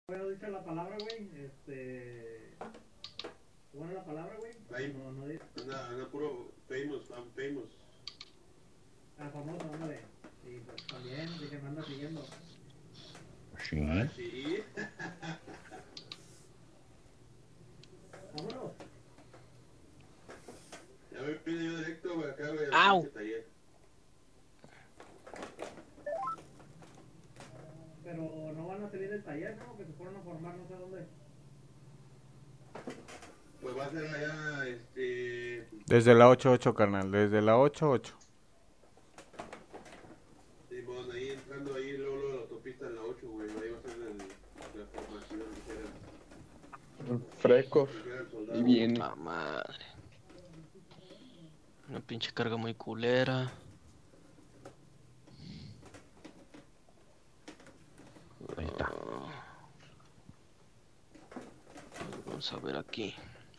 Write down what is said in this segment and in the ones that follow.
Bueno, dice la palabra, güey. Bueno, la palabra, güey. No dice. Anda puro famous. Ah, famoso, ándale. Y pues también, dije, me anda siguiendo. Sí. Ah, sí. Vámonos. Ya me pide yo directo, güey, acá, güey, ¡Au! al taller. Pero no van a salir del taller, ¿no? Que se fueron a formar no sé dónde. Pues va a ser allá, Desde la 8-8, carnal. Desde la 8-8. Simón, ahí entrando ahí, luego la autopista en la 8, güey, ahí va a ser la formación, Frescos. Y viene. Ah, madre. Una pinche carga muy culera. Ahí está. Vamos a ver aquí.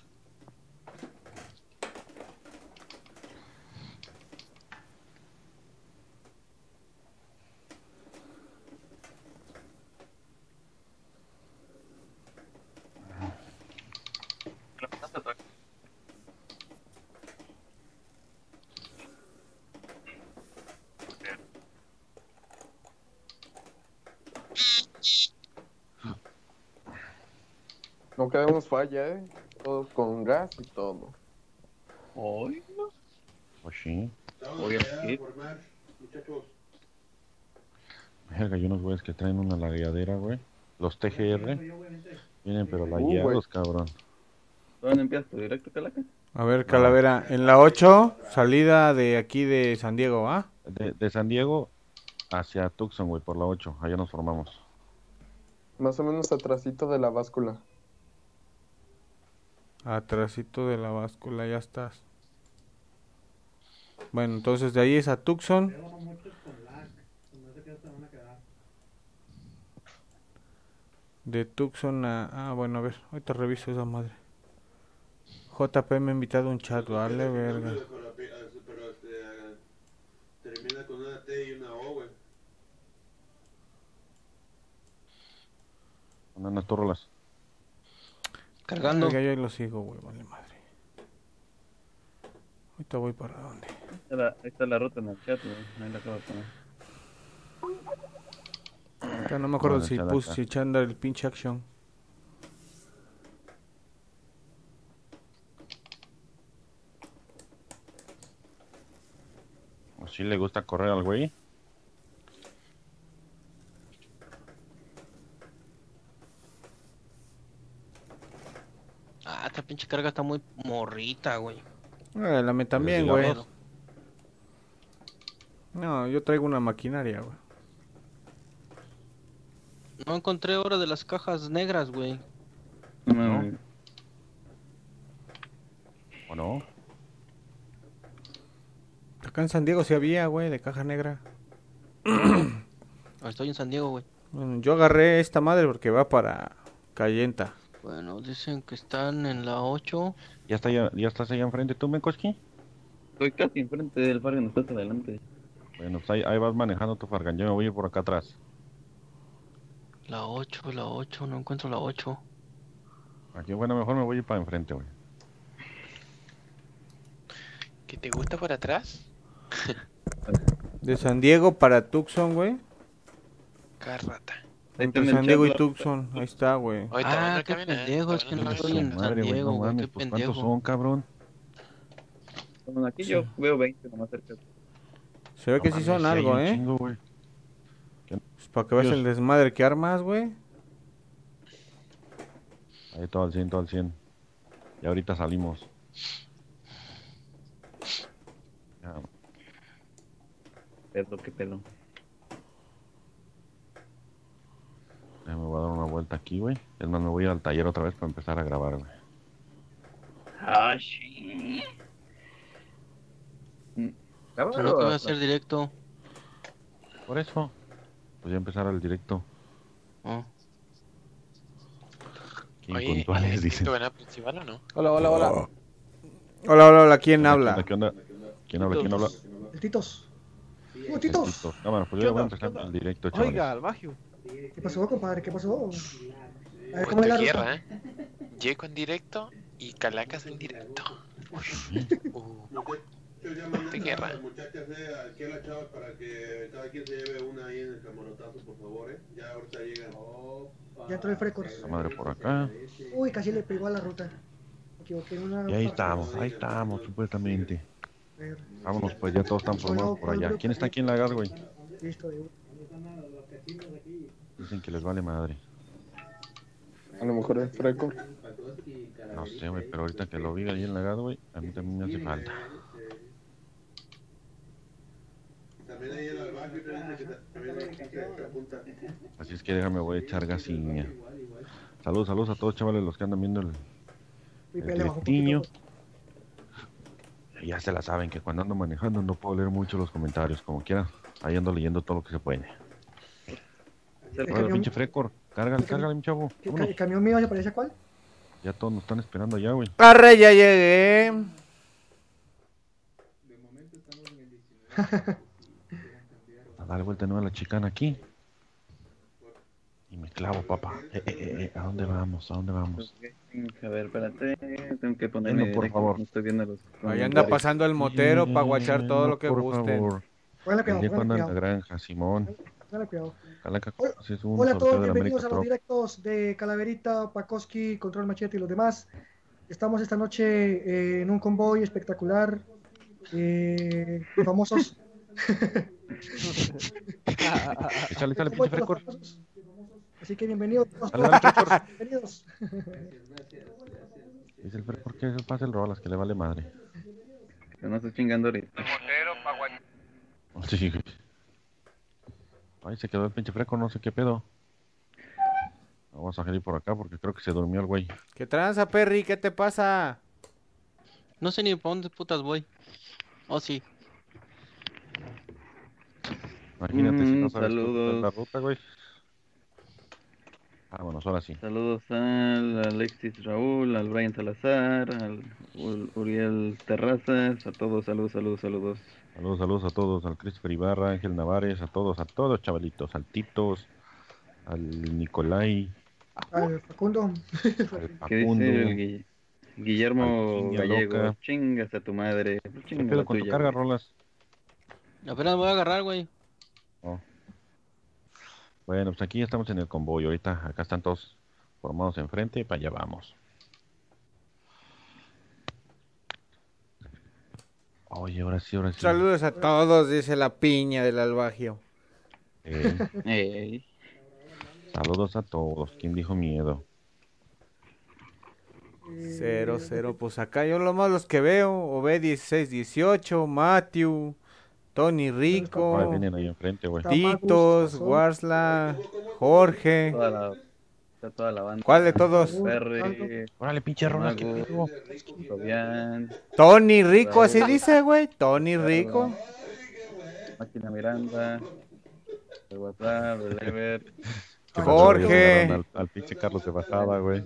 No quedamos falla, Todos con gas y todo. Hoy no. Pues sí. Estamos Oye, allá ¿qué? a formar, muchachos. Verga, hay unos güeyes que traen una largadera, güey. Los TGR Yo, obviamente. vienen pero güey. lagueados, cabrón. ¿Dónde empiezas tu directo, Calaca? A ver, Calavera, en la 8, salida de aquí de San Diego, ¿ah? De San Diego hacia Tucson, güey, por la 8. Allá nos formamos. Más o menos atrasito de la báscula. Atrasito de la báscula, ya estás. Bueno, entonces de ahí es a Tucson. Veo muchos con lag. No sé qué se van a quedar. De Tucson a... Ah, bueno, a ver, ahorita reviso esa madre. JP me ha invitado a un chat, vale, verga. Pero termina con una T y una O, güey. Unas torrolas. Cargando. Verga, yo ahí lo sigo, güey, vale madre. Ahorita voy para dónde. Ahí está la ruta en el chat, güey. Ahí la acabo de poner. Ya no me acuerdo Bueno, si echada puse acá. si echando el pinche action. ¿O si le gusta correr al güey? Ah, esta pinche carga está muy morrita, güey. La me también, Desde güey. la dos. No, yo traigo una maquinaria, güey. No encontré ahora de las cajas negras, güey. No mames. ¿O no? Acá en San Diego sí había, güey, de caja negra. Estoy en San Diego, güey. Bueno, yo agarré esta madre porque va para Cayenta. Bueno, dicen que están en la 8. ¿Ya estás allá enfrente tú, Mekoski? Estoy casi enfrente del Fargan, no estás adelante. Bueno, pues ahí vas manejando tu Fargan. Yo me voy a ir por acá atrás. La 8, no encuentro la 8. Aquí, bueno, mejor me voy a ir para enfrente, güey. ¿Que te gusta por atrás? De San Diego para Tucson, güey. Carrata. Ahí está Entre en el San Diego y chat, Tucson. Ahí está, güey. Hoy Ah, qué pendejo, es que no estoy en San Diego, güey, qué pues pendejo. ¿cuántos son, cabrón? Bueno, aquí yo veo 20 nomás cerca. Se ve que sí mames, son sí hay algo, un ¿eh? chingo, güey. Pues para que veas Dios. el desmadre que armas, güey. Ahí todo al 100, todo al 100. Y ahorita salimos. Ya, Qué pelo. ya me voy a dar una vuelta aquí, güey. Es más, me voy al taller otra vez para empezar a grabar, güey. Ah, sí. Pero que voy a hacer directo. Por eso. Pues ya empezar el directo. Oh. Qué Oye, impuntuales, dicen. ¿tu canal principal o no? Hola, hola, hola. Hola, hola, hola. ¿Quién ¿Qué habla? onda? ¿Qué onda? ¿Quién habla? ¿Quién habla? El Titos. ¿Cómo El Titos? Tito. Cámara, pues yo ¿Qué ya voy a onda? empezar ¿Qué onda? el directo, chavales. Oiga, al Magio. ¿Qué pasó, compadre? ¿Qué pasó? A ver, ¿cómo es la ruta? Guerra, ¿eh? Yeco en directo y Calacas en directo. Yo llamo Qué a guerra. las muchachas aquí a las chavas para que cada quien se lleve una ahí en el camarotazo, por favor, Ya ahorita llegan. Ya entró el Frecors. La madre por acá. Uy, casi le pegó a la ruta. Me equivoqué en una. Y ahí estamos, supuestamente. Vámonos, pues ya todos están formados por allá. ¿Quién está aquí en la gas, güey? Listo, de Dicen que les vale madre. A lo mejor es Freco. No sé, güey, pero ahorita que lo vi ahí en la gas, güey, a mí también me hace falta. También ahí en el barrio, también hay que se apunta. Así es que déjame, voy a echar gasiña. Saludos a todos, chavales, los que andan viendo el directiño. Ya se la saben que cuando ando manejando no puedo leer mucho los comentarios, como quiera. Ahí ando leyendo todo lo que se puede. Hola, pinche Frecor, cárgale, mi chavo. ¿El camión mío se parece a cuál? Ya todos nos están esperando allá, güey. Arre, ya llegué. A darle vuelta de nuevo a la chicana aquí. Y me clavo, papá. ¿A dónde vamos? A ver, espérate, tengo que ponerme Venga, por directo, favor. no estoy viendo los Ahí anda pasando el motero para guachar todo lo que por gusten. favor. Póngale cuidado, Llego póngale anda en la cuidado. granja, Simón. Póngale cuidado. Calaca, si es un Hola a sorteo todos, de la bienvenidos América a los Trop. directos de Calaverita, Pakoski, Control Machete y los demás. Estamos esta noche en un convoy espectacular. Famosos. Échale, pinche Frecor. Así que bienvenidos. Dale, Frecor. Bienvenidos. Dice el Frecor que se pase el rolas, que le vale madre. Que no estoy chingando ahorita. Sí, güey. Ay, se quedó el pinche Frecor, no sé qué pedo. Vamos a salir por acá porque creo que se durmió el güey. ¿Qué tranza, Perry? ¿Qué te pasa? No sé ni para dónde putas voy. Oh, sí. Imagínate si no sabes saludos. la ruta, güey. Vámonos, ahora sí. Saludos al Alexis Raúl, al Brian Salazar, al Uriel Terrazas, a todos, saludos. Saludos a todos, al Christopher Ibarra, Ángel Navares, a todos, chavalitos, al Titos, al Nicolai, Al Facundo. al ¿Qué Facundo. dice el Guillermo al Piña Gallego? Loca. Chingas a tu madre. ¿Qué Chinga pedo la con tu tuya, carga, güey. Rolas? Apenas voy a agarrar, güey. Oh. Bueno, pues aquí ya estamos en el convoy. Ahorita acá están todos formados enfrente y para allá vamos. Oye, ahora sí. Saludos a todos, dice la piña del albagio. Ey. Saludos a todos. ¿Quién dijo miedo? 0-0, pues acá yo lo más los que veo, Obed 16-18, Matthew, Tony Rico, Ahí vienen ahí enfrente, güey. Titos, Warsla, Jorge. Está toda la banda. ¿Cuál de todos? Perry, Órale, pinche Rolas, ¿qué pedo? Fabián, Tony Rico, así dice, güey. Tony Rico. Máquina Miranda, el WhatsApp, el Ever. Jorge. Al pinche Carlos de bajada, güey.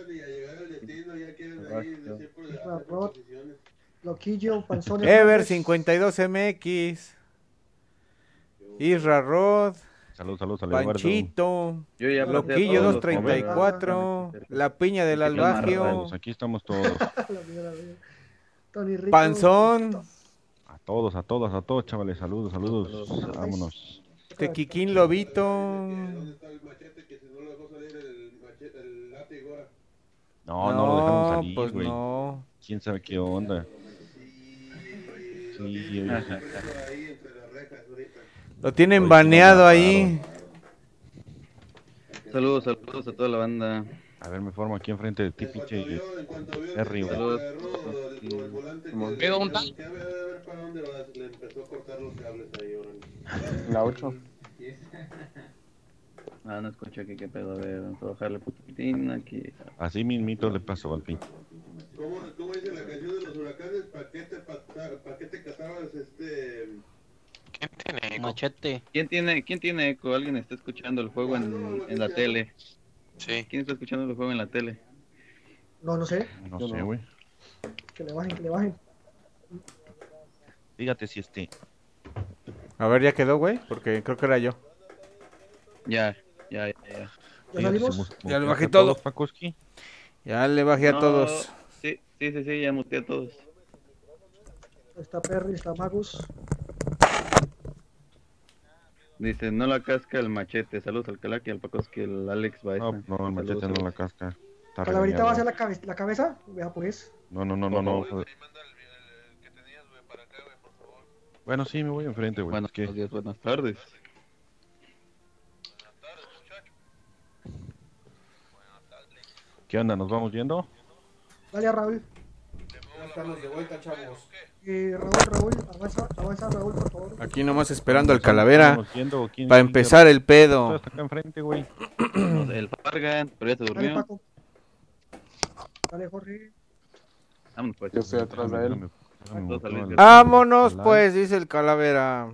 Loquillo, Panzón. Ever 52MX. Isra Rod. Saludos al Panchito. Yo ya pasé a Loquillo todos los 234. La piña del albagio. Pues aquí estamos todos. Tony Rico. Panzón. A todos, chavales. Saludos. Vámonos. Tequiquín Lobito. ¿Dónde está el machete que si no lo dejó salir el látigo ahora? No lo dejaron salir, pues güey. no. ¿Quién sabe qué onda? Sí, Ahí entre las rejas ahorita. Lo tienen baneado ahí. Saludos a toda la banda. A ver, me formo aquí enfrente de ti, pinche En cuanto vio Terry, güey. Saludos. el volante ¿Qué onda? que a ver para dónde vas, le empezó a cortar los cables ahí, órale. La 8. No escucho aquí qué pedo, a ver, vamos a bajarle putina aquí. Así mismito le pasó al pinche. ¿Cómo dice la canción de los huracanes? ¿Para qué te casabas ¿Quién tiene eco? Machete. ¿Quién tiene eco? ¿Alguien está escuchando el juego en la tele? Sí. ¿Quién está escuchando el juego en la tele? No sé. No sé, güey. Que le bajen. Fíjate si A ver, ya quedó, güey. Porque creo que era yo. Ya. ¿Ya salimos? Ya le bajé ¿A todo. todos, Pakoski? Ya le bajé a No, todos. Sí, ya muteé a todos. Está Perry, está Magus. Dice, no la casca el machete. Saludos al Calaki, al Pakoski, el Alex Baeza. No, el machete no la casca. Está Calaverita va a regañado. hacer la cabeza. Vea pues. No. Bueno, sí, me voy enfrente, güey. Buenos ¿Qué? días, buenas tardes. ¿Qué onda? ¿Nos vamos viendo? Dale a Raúl. Ya estamos de vuelta, chavos. Raúl, avanza Raúl, por favor. Aquí nomás esperando al calavera ¿Estamos viendo o quién- para quién- empezar el pedo. Hasta acá enfrente, güey. El Fargan, pero ya se Dale, durmió. Paco. Dale, Jorge. Vámonos pues. Yo estoy atrás de él. Déjame Todos botar al- el- Vámonos el- pues, dice el calavera.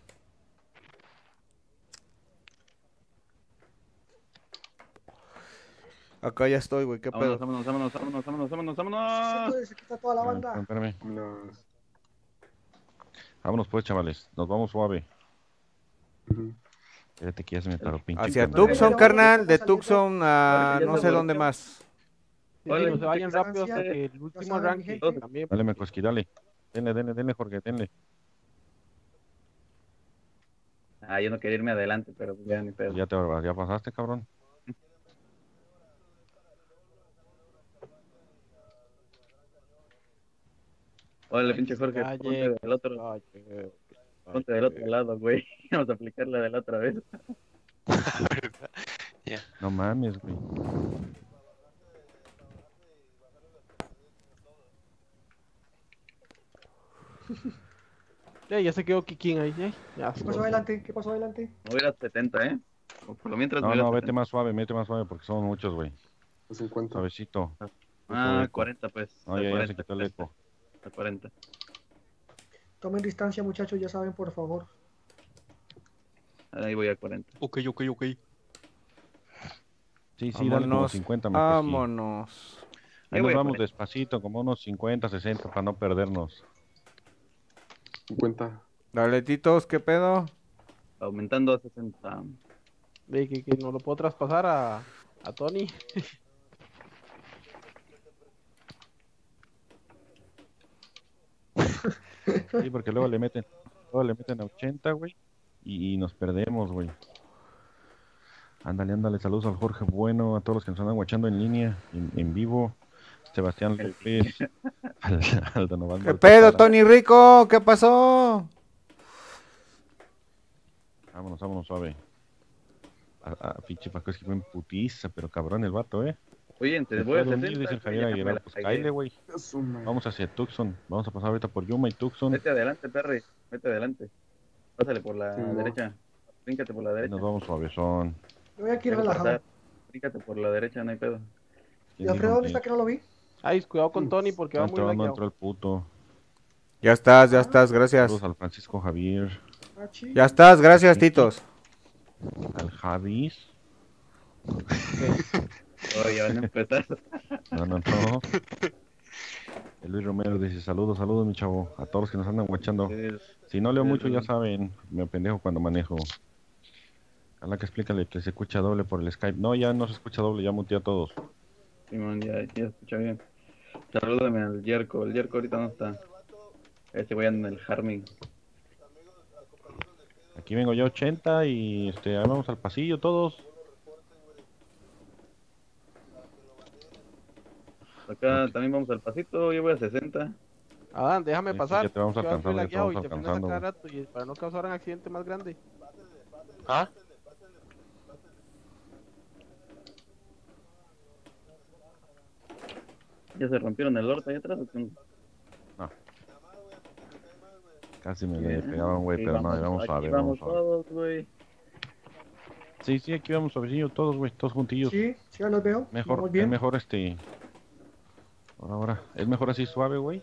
Acá ya estoy, güey, qué pedo. Vámonos. Se quita toda la Ah, banda. espérame. No. Vámonos pues, chavales. Nos vamos suave. Ujú. Espérate que ya se me paró pinche. Hacia internet. Tucson, Ya carnal, de saliendo. Tucson a Ya no se sé durmió. dónde más. Vale, No se vayan rápido hasta distancia, que el ya último saben, mi ranking gente. también. Dale, Makoski, dale. Denle, Jorge, denle. Ah, yo no quería irme adelante, pero ya ni pedo. Ya pasaste, cabrón. Órale, pinche Jorge, Calle, ponte del otro, calle, ponte del otro lado, güey. Vamos a aplicarla de la otra vez. ¿Verdad? Ya. No mames, güey. Ya se quedó Kikín ahí. Ya ¿Qué pasó adelante? ¿Qué pasó adelante? Me voy a ir a 70, ¿eh? O por lo mientras me No, voy a ir a vete 70. mete más suave porque son muchos, güey. 50. Suavecito. Ah, 40 pues. No, A ya 40, se quitó el eco. A 40. Tomen distancia, muchachos, ya saben, por favor. Ahí voy a 40. Ok. Sí, dale como Vámonos, 50, Makoski. vámonos. Ahí Ahí voy nos a vamos 40. despacito, como unos 50, 60 para no perdernos. 50. Dale, Titos, ¿qué pedo? Aumentando a 60. Ve que no lo puedo traspasar a Tony. Sí, porque luego le meten a 80, güey, y nos perdemos, güey. Ándale, saludos al Jorge Bueno, a todos los que nos andan guachando en línea, en vivo. Sebastián López, al Donovan ¿Qué pedo, Baltazar. Tony Rico? ¿Qué pasó? Vámonos, suave. Pinche Paco, es que fue en putiza, pero cabrón el vato, Oye, Se te fue voy a a dormir, 60. dice el Javier ya me Aguilar, la pues cagué. cáile, güey. Vamos hacia Tucson, vamos a pasar ahorita por Yuma y Tucson. Vete adelante, Perry. Vete adelante. Pásale por la Sí, no. derecha. Bríncate por la Y derecha. nos vamos suavezón. Yo voy aquí Deja relajado. pasar. Bríncate por la derecha, no hay pedo. ¿Y Alfredo dónde está que no lo vi? Ay, cuidado con Tony porque va muy No laqueado. entró el puto. Ya estás, gracias. Saludos al Francisco Javier, Ah, chi. Ya estás, gracias, Titos. al Javis. Oye, van a empezar. No. El Luis Romero dice, saludos, mi chavo, a todos los que nos andan guachando. Si no leo mucho, ya saben, me pendejo cuando manejo. A la que explícale que se escucha doble por el Skype. No, ya no se escucha doble, ya muteé a todos. Simón, ya se escucha bien. Salúdame al Yerko. El Yerko ahorita no está. Ese güey anda en el Harming. Aquí vengo yo 80 y ahí vamos al pasillo todos. Acá también vamos al pasito. Yo voy a 60. Adán, déjame Sí, pasar. ya te vamos que vas muy alcanzando, ya te laqueado vamos y te frenas a alcanzando, cada rato y para no causar un accidente más grande. ¿Ah? ¿Ya se rompieron el orto ahí atrás? ¿O qué? Casi me le pegaban, güey, pero no, vamos aquí suave, vamos vamos suave. todos, güey. Sí, aquí vamos suavecillo, todos, güey, todos juntillos. Sí, ya los veo. Mejor, Vamos es bien. mejor Ahora, es mejor así suave, güey.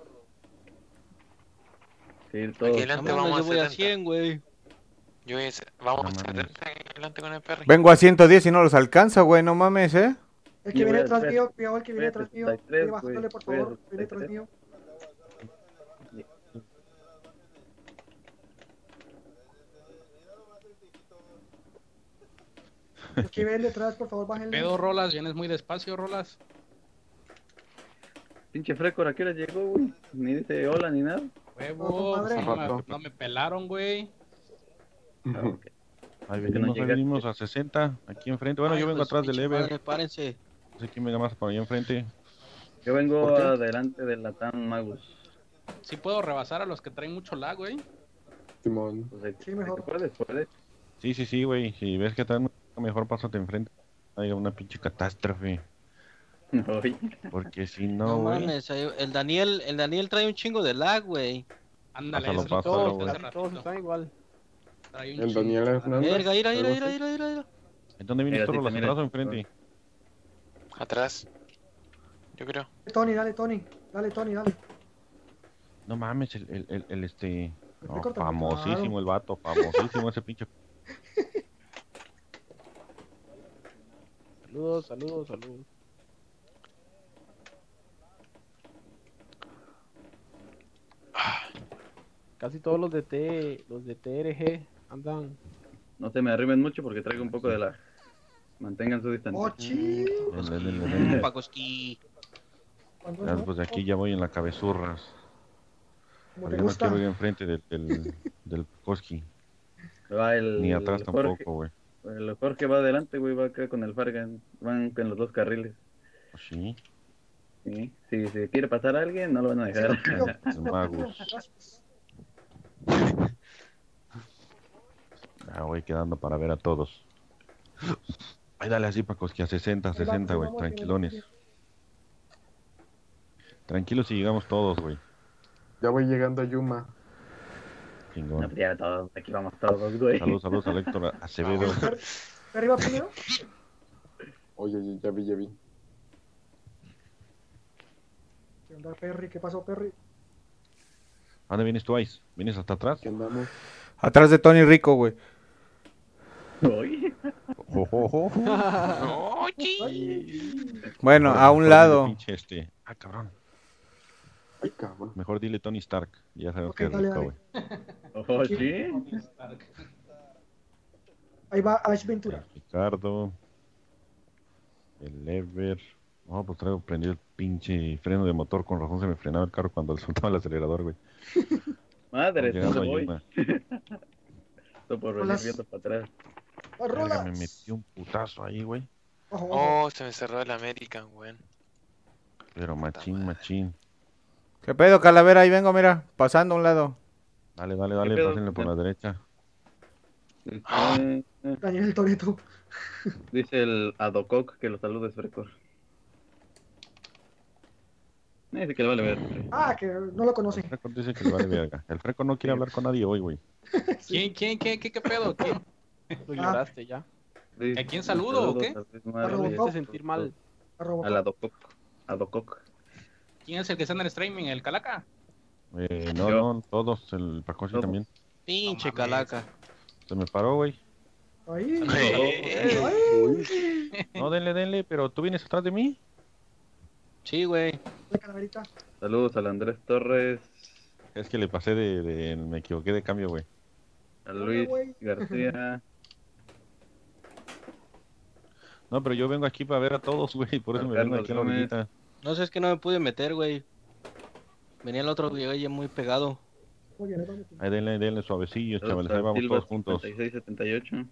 Sí, todos. Aquí adelante Vámonos, vamos yo voy a a 70. 100, güey. Vamos No a mames. 70 aquí adelante con el perro. Vengo a 110 y no los alcanza, güey, no mames, ¿eh? El que Yo viene voy a detrás tres. mío, cuidado el que viene Voy a detrás mío. 63, Viene bajándole, por güey. Voy a favor. Viene detrás 63. mío. Los que ven detrás, por favor, bájenle. Pedo, Rolas, vienes muy despacio, Rolas. Pinche Frecor, ¿a qué hora llegó, güey? Ni dice hola ni nada. Huevo, compadre. no me pelaron, güey. Ahí Que no venimos, ahí llegaste. venimos a 60, aquí enfrente. Bueno, yo Ay, vengo pues, atrás del pinche Ever. madre, párense. No sé quién venga más por allá enfrente. Yo vengo ¿Por qué? adelante de la TAM Magus. Sí puedo rebasar a los que traen mucho lag, güey. Simón. Pues, Sí, mejor. Puedes. Sí, güey. Si ves que traen mejor, pásate enfrente. Hay una pinche catástrofe. Oye, Porque si no, No güey. mames, el Daniel trae un chingo de lag, güey. Ándale, Pásalo, ese pásalo, todos, güey. hace Todos ratito. están igual. Trae un El chingo. Daniel Hernández. Verga, mira. algo así. ¿En dónde vienes Mira, tú, sí, Rolas? mira. ¿Atrás o enfrente? Atrás. Yo creo. Tony, dale, Tony. Dale, Tony, dale. No mames, el este. El No, Frecor también, famosísimo claro. el vato, famosísimo ese pinche. Saludos. Casi todos los de TRG andan. no se me arriben mucho porque traigo un poco de la... Mantengan su distancia. Oh, chido. Dele. Pacoski. Cuando Ya, no, pues de aquí ya voy en la cabezurras. como Pero te yo no gusta. quiero ir enfrente del Koski. Va el... Ni atrás Jorge, tampoco, güey. el Jorge va adelante, güey, va acá con el Fargan. Van en los dos carriles. Sí, ¿Sí? Si se quiere pasar a alguien, no lo van a dejar. el Magus. Gracias. Ya voy quedando para ver a todos. Ay, dale así, Pacoski, a 60, güey, tranquilones. Tranquilos si llegamos todos, güey. Ya voy llegando a Yuma. Chingón. No, pues ya todos, aquí vamos todos, güey. Saludos a Héctor Acevedo. ¿Arriba primero? Oye, ya vi. ¿Qué onda, Perry? ¿Qué pasó, Perry? ¿A dónde vienes tú, Ice? ¿Vienes hasta atrás? ¿Qué andamos? Atrás de Tony Rico, güey. Oye, Bueno, a un Mejor lado. dile pinche este. Ah, cabrón. Ay, cabrón. Mejor dile Tony Stark. Ya sabemos Ok, que es dale, rico, dale. güey. oh, sí. Ahí va Ash Ventura. Ricardo. El Ever. No, pues traigo prendido el pinche freno de motor. Con razón se me frenaba el carro cuando le soltaba el acelerador, güey. Madre, Llegando ¿dónde a voy? Yuma. Esto por Hola. venir viendo para atrás. Verga, me metió un putazo ahí, güey. Ojo, ojo. Oh, se me cerró el American, güey. Pero machín. ¿Qué pedo, Calavera? Ahí vengo, mira, pasando a un lado. Dale, ¿Qué pedo? pásenle por la derecha. Daniel Toreto. Dice el Adococ que lo saludes, Frecor. Dice que le vale ver. Ah, que no lo El conocen. Freco dice que le vale verga. El Freco no quiere hablar con nadie hoy, güey. ¿Quién? ¿Qué pedo? ¿Quién? Lo lloraste ya. Dice, ¿A quién saludo o qué? saludos a Luis A Mario, Robocop. Me hiciste sentir mal. A Robocop. Al Adococ. ¿Quién es el que está en el streaming? ¿El Calaca? No, todos. El Pacosi Todos. también. Pinche No mames. calaca. Se me paró, güey. Ahí. Eh. No, denle, pero tú vienes atrás de mí. Sí, güey. La calaverita. Saludos al Andrés Torres, Es que le pasé me equivoqué de cambio, güey. a Luis García. No, pero yo vengo aquí para ver a todos, güey. Por eso me vengo aquí a la Gómez. orillita. No sé, es que no me pude meter, güey. Venía el otro güey ya muy pegado. Muy bien, vamos. Ahí denle suavecillos, Saludos chavales. Ahí a vamos Silva todos juntos. 5678.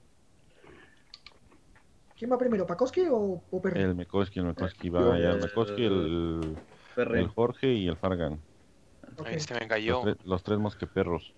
¿Quién va primero, Pacoski o Perry? El Mekoski va allá. El Mekoski, el Ferre. Jorge y el Fargan. Ok. Ahí se me cayó. Los tres mosqueperros.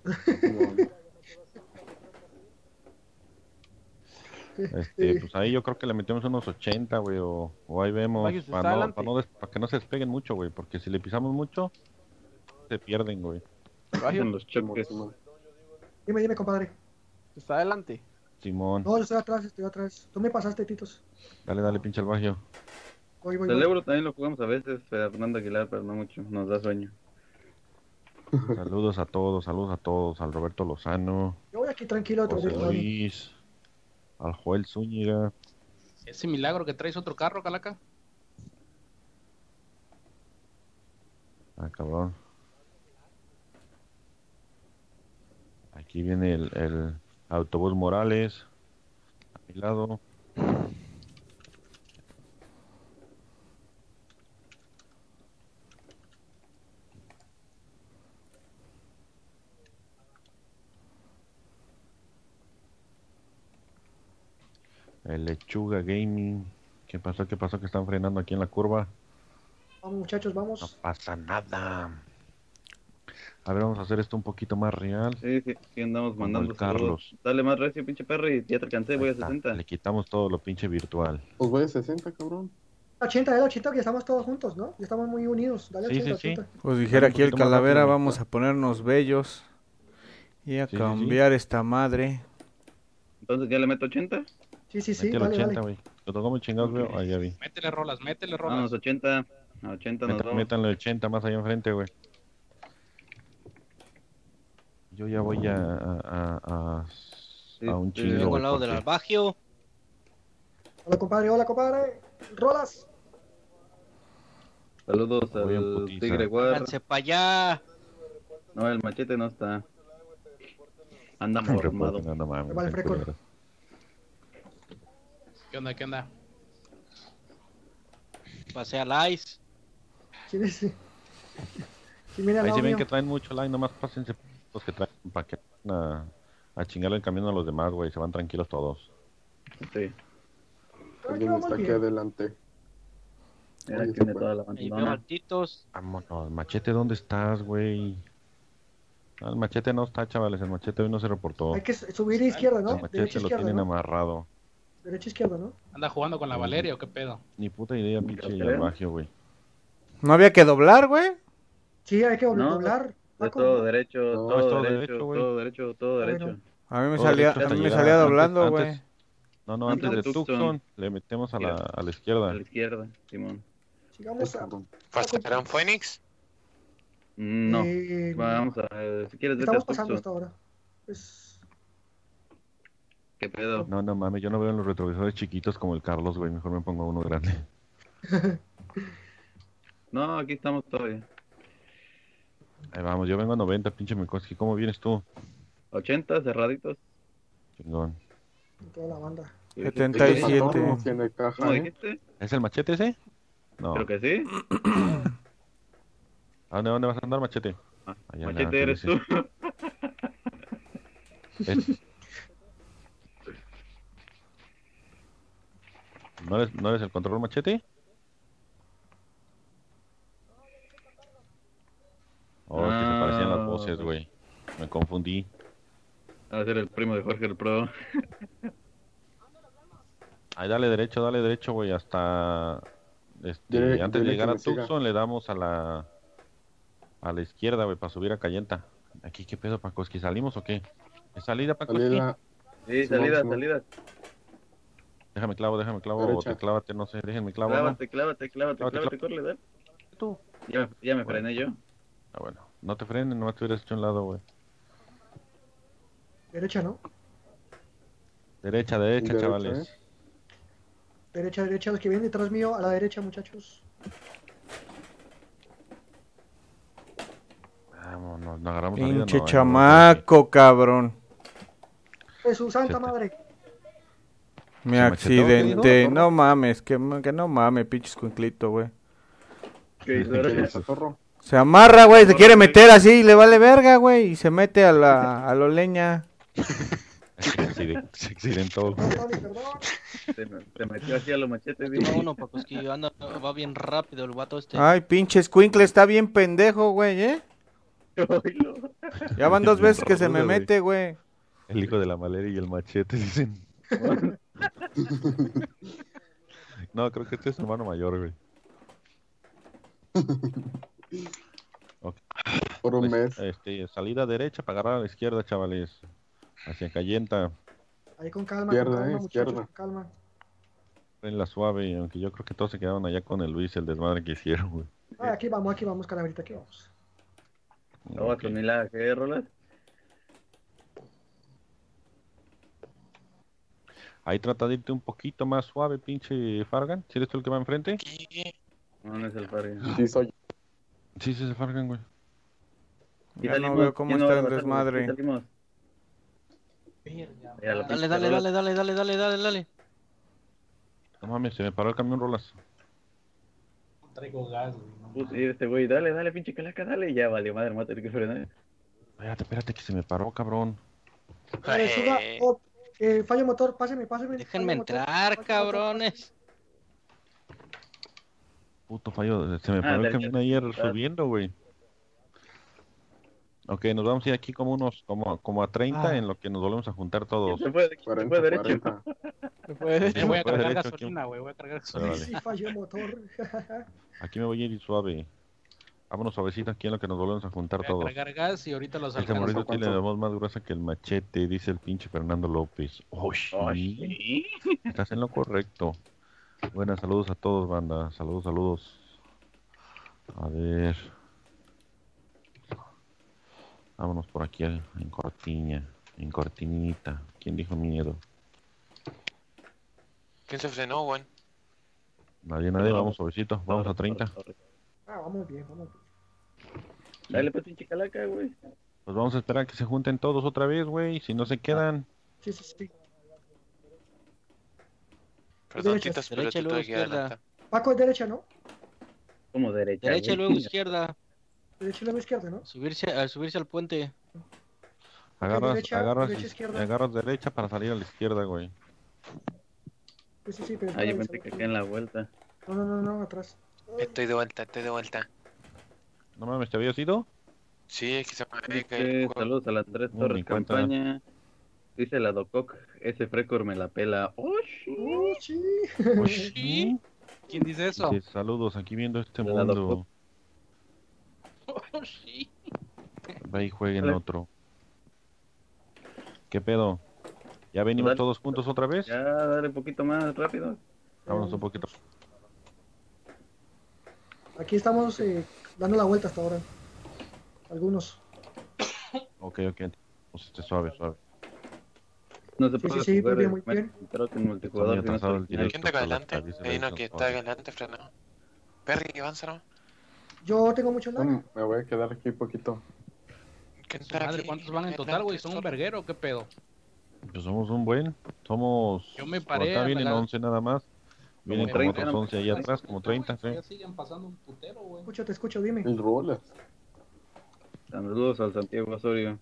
Pues ahí yo creo que le metemos unos 80, güey, o ahí vemos, Vaya, usted está para adelante. para que no se despeguen mucho, güey, porque si le pisamos mucho, se pierden, güey. En los choques. Dime, compadre. Está adelante. Simón, No, yo estoy atrás. Tú me pasaste, Titos. dale, pinche al bagio. Voy. El Euro también lo jugamos a veces, Fernando Aguilar, pero no mucho, nos da sueño. Saludos a todos, al Roberto Lozano, Yo voy aquí tranquilo a José traer Luis, al Joel Zúñiga, Ese milagro que traes otro carro, Calaca. cabrón. Aquí viene el autobús Morales, a mi lado. El Lechuga Gaming. ¿Qué pasó? ¿Qué pasó? Que están frenando aquí en la curva. Vamos, muchachos, No vamos. pasa nada. A ver, vamos a hacer esto un poquito más real. Sí, andamos Como mandando el Carlos. saludos. Dale más recio, pinche perro, y ya te alcancé, voy Ahí a está. 60. Le quitamos todo lo pinche virtual. Pues voy a 60, cabrón. 80, dale 80, que ya estamos todos juntos, ¿no? Ya estamos muy unidos. Dale Sí, 80, sí, sí. 80. Pues dijera Un aquí el poquito más Calavera, rápido, vamos a ponernos bellos. Y a Sí, sí, sí. cambiar esta madre. Entonces, ¿ya le meto 80? Sí, sí, sí, Mete el dale, 80, dale. güey. Lo tengo muy chingados, Ok. veo. Ahí ya vi. Métele rolas, métele Vamos, rolas. 80. A 80 nos vamos. Métanle 80 más allá enfrente, güey. Yo ya voy Sí, a un sí, chingo, Vengo güey, al lado del porque- albagio. Hola, compadre. Rolas. Saludos Voy en al putiza. Tigre War. Háganse para allá. No, el machete no está. Anda Reporte, mormado. no mames, Vale, qué fresco. culeros. ¿Qué onda, qué onda? Pasé al ice. ¿Quién es? ¿Quién viene al Ahí lado se ven mío? que traen mucho line, nomás pásense los que traen para que a chingarle el camino a los demás, güey. Se van tranquilos todos. Sí. Aquí Alguien vamos está aquí bien. adelante. Mira, Oye, aquí viene se toda la Ahí veo bandona. altitos. Vámonos, Machete, ¿dónde estás, güey? Ah, el Machete no está, chavales. El Machete hoy no se reportó. Hay que subir a izquierda, El ¿no? Machete Derecha, lo izquierda, tienen ¿no? amarrado. Derecha, izquierda, ¿no? ¿Anda jugando con la Valeria o qué pedo? Ni puta idea, pinche creo. Albagio, güey. ¿No había que doblar, güey? Sí, hay que No, doblar. Es Paco, todo ¿no? derecho, No, es todo todo derecho, derecho, güey. todo derecho, todo Ah, derecho. bueno. A mí me Todo salía, derecho a hasta mí me llegar salía antes- doblando, antes- güey. No, antes de Tucson. Tucson le metemos a la izquierda. A la izquierda, Simón. Sigamos a... Cabrón. ¿Vas a sacar un Phoenix? No, Eh, vamos a... Si quieres, vete a Estamos pasando Tucson. hasta ahora. Pues... ¿Qué pedo? No, no mames, yo no veo en los retrovisores chiquitos como el Carlos, güey. Mejor me pongo uno grande. No, aquí estamos todavía. Ahí vamos, yo vengo a 90, pinche Mikoski. ¿Cómo vienes tú? 80 cerraditos. Chingón. Toda la banda. 77. No tiene ¿Cómo caja, ¿eh? dijiste? ¿Es el Machete ese? No. Creo que sí. ¿A dónde vas a andar, Machete? Ah, Allá Machete eres tú. ¿Es? ¿No eres el control, Machete? Oh, es que se parecían las voces, güey. Me confundí. Va a ser el primo de Jorge el Pro. Ahí dale derecho, güey, hasta... Dile- antes de dile llegar que a me siga. Tucson le damos a la izquierda, güey, para subir a Cayenta. Aquí, ¿qué pedo, Pacoski? ¿Salimos o qué? ¿Es salida, Pacoski? Salida. Sí, Simón, salida, Simón. salida. Déjame clavo, o Derecha. te clávate, no sé, déjenme clavo, ¿no? Clávate, Clávate, corre, dale. Tú. Ya me frené yo. Ah, bueno, no te frenes, nomás te hubieras hecho a un lado, güey. Derecha, ¿no? Derecha, Derecha, chavales. Derecha, los que vienen detrás mío, a la derecha, muchachos. Vámonos, nos agarramos salida, Pinche no, chamaco, cabrón. Es su santa Sí, madre. Me ¿Se accidenté. No mames, que no mames, pinche escuinclito, güey. ¿Qué hizo ¿Qué ahora? le patorro? Se amarra, güey, se quiere meter así y le vale verga, güey. Y se mete a lo leña. Se accidentó. Perdón, perdón. Se metió así a los machetes. Última uno, Pacoski. Anda, va bien rápido el vato este. Ay, pinche escuincle, está bien pendejo, güey, ¿eh? Ya van 2 veces que se me Güey. mete, güey. El hijo de la Valeria y el Machete, dicen. No, creo que este es su hermano mayor, güey. Ok, Por un pues, mes. salida derecha para agarrar a la izquierda, chavales. Hacia Cayenta, Ahí con calma, Izquierda, muchachos, izquierda. con calma. en la suave, aunque yo creo que todos se quedaron allá con el Luis, el desmadre que hicieron, güey. Ah, aquí vamos, calaverita, aquí vamos. No, Ok. con la ¿qué, Rolas? Ahí trata de irte un poquito más suave, pinche Fargan. ¿Si eres tú el que va enfrente? ¿Qué? No, no es el Fargan. Sí, soy. Sí, sí, es Fargan, güey. Ya no veo cómo está el desmadre. Dale. No mames, se me paró el camión, Rolas. Traigo gas, güey. Pues sí, este güey, dale, pinche calaca, dale. Ya valió madre, me voy a tener que frenar. Espérate, que se me paró, cabrón. Dale, suba. Oh, fallo motor, pásenme. Déjenme fallo motor, entrar, fallo cabrones. Puto fallo, se me paró el derecha. camión ayer subiendo, güey. Ok, nos vamos a ir aquí como a 30 en lo que nos volvemos a juntar todos. Se fue, 40, derecho. 40. Voy a Puede cargar derecho, gasolina, güey. Voy a cargar Órale. gasolina. Sí, fallo motor. Aquí me voy a ir suave. Vámonos suavecito aquí en lo que nos volvemos a juntar Voy a todos. cargar gas y ahorita los Este alcanzo. morrito tiene la voz más gruesa que el machete, dice el pinche Fernando López. Oh, sí. Estás en lo correcto. Buenas, saludos a todos, banda. Saludos. A ver. Vámonos por aquí en cortinita. ¿Quién dijo miedo? ¿Quién se frenó, güey? Nadie, vamos suavecito. Vamos a 30. Vamos bien. Dale, pues, pinche calaca, güey. Pues vamos a esperar a que se junten todos otra vez, güey. Si no se quedan. Sí. Perdón, Derecha. titas, pero Derecha, tú luego aquí izquierda. adelanta. Paco es derecha, ¿no? Como derecha. Derecha, güey. luego izquierda. Derecha y luego izquierda, ¿no? Subirse al puente. Agarras izquierda. agarras derecha para salir a la izquierda, güey. Sí, pero... Ah, yo pensé que acá en la vuelta. No, atrás. Estoy de vuelta. No mames, ¿te habías ido? Sí, es que se me había caído. Saludos a las 3 Ni Torres cuenta. Campaña. Dice la Dococ, ese Frecor me la pela. ¡Oh, sí! ¿Sí? ¿Quién dice eso? Sí, saludos, aquí viendo este La mundo. doctor. Sí. Va y jueguen otro. ¿Qué pedo? ¿Ya venimos Dale. todos juntos otra vez? Ya, dale un poquito más rápido. Vámonos un poquito. Aquí estamos dando la vuelta hasta ahora. Algunos. Ok. Pues suave. No se Sí, puede sí, jugar muy bien. creo que en multijugador. Está muy atrasado el si no directo. ¿Quién está acá Para los adelante? países Hay uno de que los está padres. adelante frenado. Perry, avanza, Yo tengo mucho lag. Me voy a quedar aquí poquito. ¿Quién Su está madre, aquí? ¿cuántos van en total, güey? ¿Son un verguero o qué pedo? Pues somos un buen. Yo me por paré acá a vienen regalar- 11 nada más. Vienen como 30, otros ¿no? 11 allá atrás, como 30, sí. Ya siguen pasando un putero, güey. Te escucho, dime. Y rolas. Saludos al Santiago Osorio.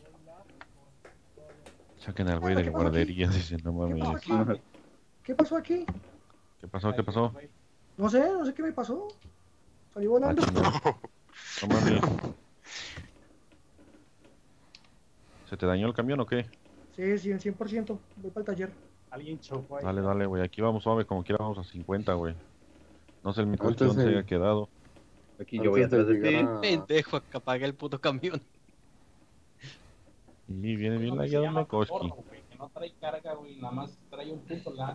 Saquen al güey de ¿Qué pasó aquí? guardería, dicen, no mames. ¿Qué pasó aquí? ¿Qué pasó? No sé qué me pasó. Salí volando. No mames. ¿Se te dañó el camión o qué? Sí, 100%. Voy para el taller. Alguien chocó ahí. Dale, güey. Aquí vamos suave, como quiera vamos a 50, güey. No sé el mi coche Antes dónde se de- haya quedado. Aquí yo voy Antes atrás de de ti. llegar a- Pendejo, que apagué el puto camión. Y viene bien Uno que se lagueado llama Mekoski. Cotorro, güey, que no trae carga, güey, nada más trae un puto lag.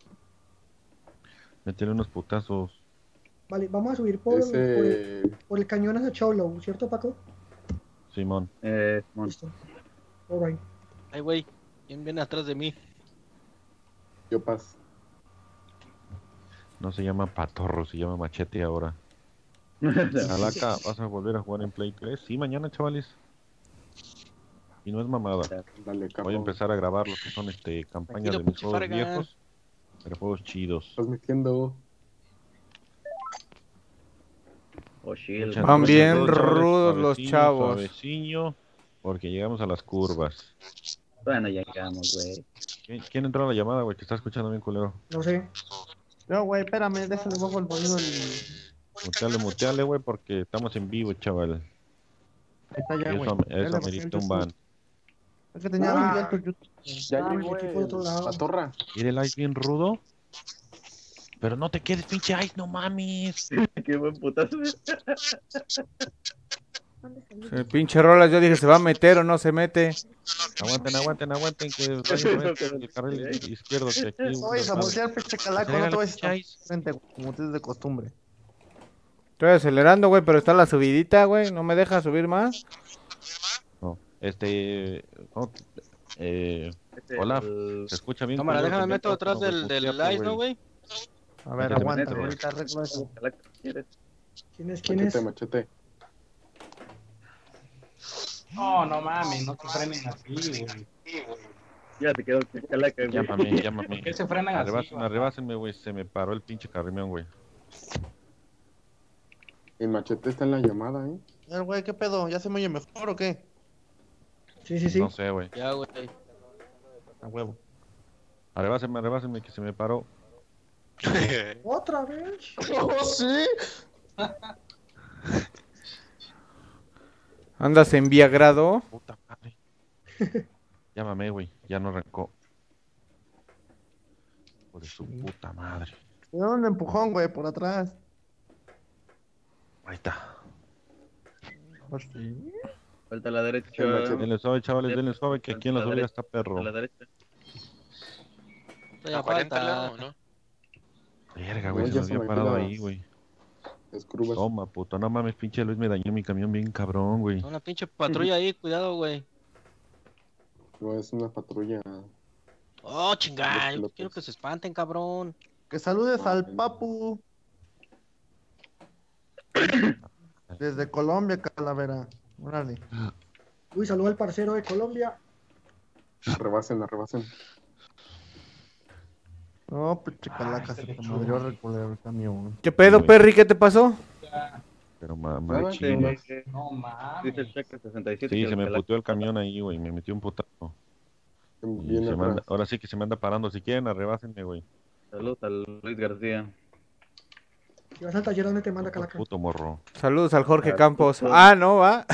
Métele unos putazos. Vale, vamos a subir por el cañón hacia Cholo, ¿cierto, Paco? Simón. Listo. Alright. Ay, güey, ¿quién viene atrás de mí? Yo paso. No se llama Patorro, se llama Machete ahora. Alaca, ¿vas a volver a jugar en Play 3? Sí, mañana, chavales. Y no es mamada. Dale, Voy a cabrón. empezar a grabar lo que son campañas Tranquilo, de mis pinche juegos Farga. viejos. Pero juegos chidos. Estás metiendo. Oh, shit. Muchas Van gracias bien a todos, chavales. rudos los Suavecillo, chavos. suavecillo, porque llegamos a las curvas. Bueno, ya llegamos, güey. ¿Quién entró a la llamada, güey? Que está escuchando bien culero. No sé. No, güey, espérame, déjale bajo el volumen. Muteale, güey, porque estamos en vivo, chaval. Ahí está Y ya, güey. eso Ya le bajé amerita el un ban. YouTube. Es que tenía muy alto el YouTube. Ya llegó aquí por otro lado. la torre. ¿Quiere el ice bien rudo? Pero no te quedes, pinche ice, no mames. Qué buen putazo. El pinche Rolas, yo dije, ¿se va a meter o no se mete? Aguanten, que vayan por el carril izquierdo que aquí. Oye, a voltear, pinche calaco, no te vayas a frente, como es de costumbre. Estoy acelerando, güey, pero está la subidita, güey. No me deja subir más. No, Olaf, ¿se escucha bien? Cámara, culero? déjame meto No, atrás güey, del muteate, ice, ¿no, güey? A ver, Métete, aguanta, métete. ahorita arreglo eso. ¿Quién es? Machete. No, no mames, no se frenen así, güey. Ya te quedó calaca, güey. Llámame. ¿Por qué se frenan así? Arrebásenme, güey. Se me paró el pinche carrión, güey. El machete está en la llamada, ¿eh? A ver, güey, ¿qué pedo? ¿Ya se me oye mejor o qué? Sí. No sé, güey. Ya, güey. A huevo. Arrebásenme, que se me paró. ¿Otra vez? ¡Oh, sí! ¿Andas enviagrado? Puta madre. Llámame, güey. Ya no arrancó. Por su puta madre. Me da un empujón, güey, por atrás. Ahí está. Oh, sí. Falta a la derecha. Denle suave, chavales, denle suave, que aquí en la subida está perro. A la derecha. Todavía ¿A 40 falta. lado, no? Verga, güey, No, se ya me se había me parado olvidó. ahí, güey. Escrubas. Toma, puto, no mames, pinche Luis me dañó mi camión bien cabrón, güey. Una pinche patrulla ahí, cuidado, güey. No, es una patrulla. Oh, chingada, Los yo quiero que se espanten, cabrón. Que saludes al Papu. Desde Colombia, Calavera. Órale. Uy, saludo al parcero de Colombia. Arrebasen. No, pinche calaca, se te madrió el camión. ¿Qué pedo, güey. Perry? ¿Qué te pasó? Pero Nada, machín. No mames. Dice el cheque 67. Sí, que se me la- puteó el camión ahí, güey, me metió un putazo. Y Bien se me anda- atrás. ahora sí que se me anda parando, si quieren, arrebásenme, güey. Saludos al Luis García. Si vas al taller, ¿dónde te manda Calaca? Puto morro. Saludos al Jorge Campos. Ah, no, va.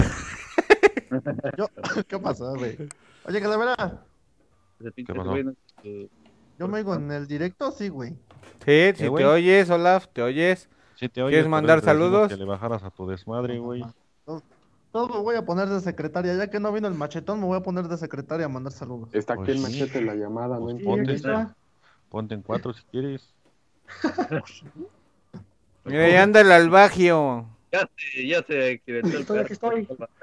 ¿Qué pasó, güey? Oye, Calavera, Ese pinche pasó? güey no- eh, ¿yo me oigo en el directo? Sí, güey. Sí, si güey. te oyes, Olaf, te oyes. Sí te oyes, ¿Quieres por mandar eso te decimos saludos? Que le bajaras a tu desmadre, güey. Todo me voy a poner de secretaria. Ya que no vino el machetón, me voy a poner de secretaria a mandar saludos. Está aquí el Pues sí. machete en la llamada, no Pues Sí, entiendo. aquí está. Ponte en 4 si quieres. Mira, ahí anda el albagio. Ya se accidentó el Estoy aquí, estoy.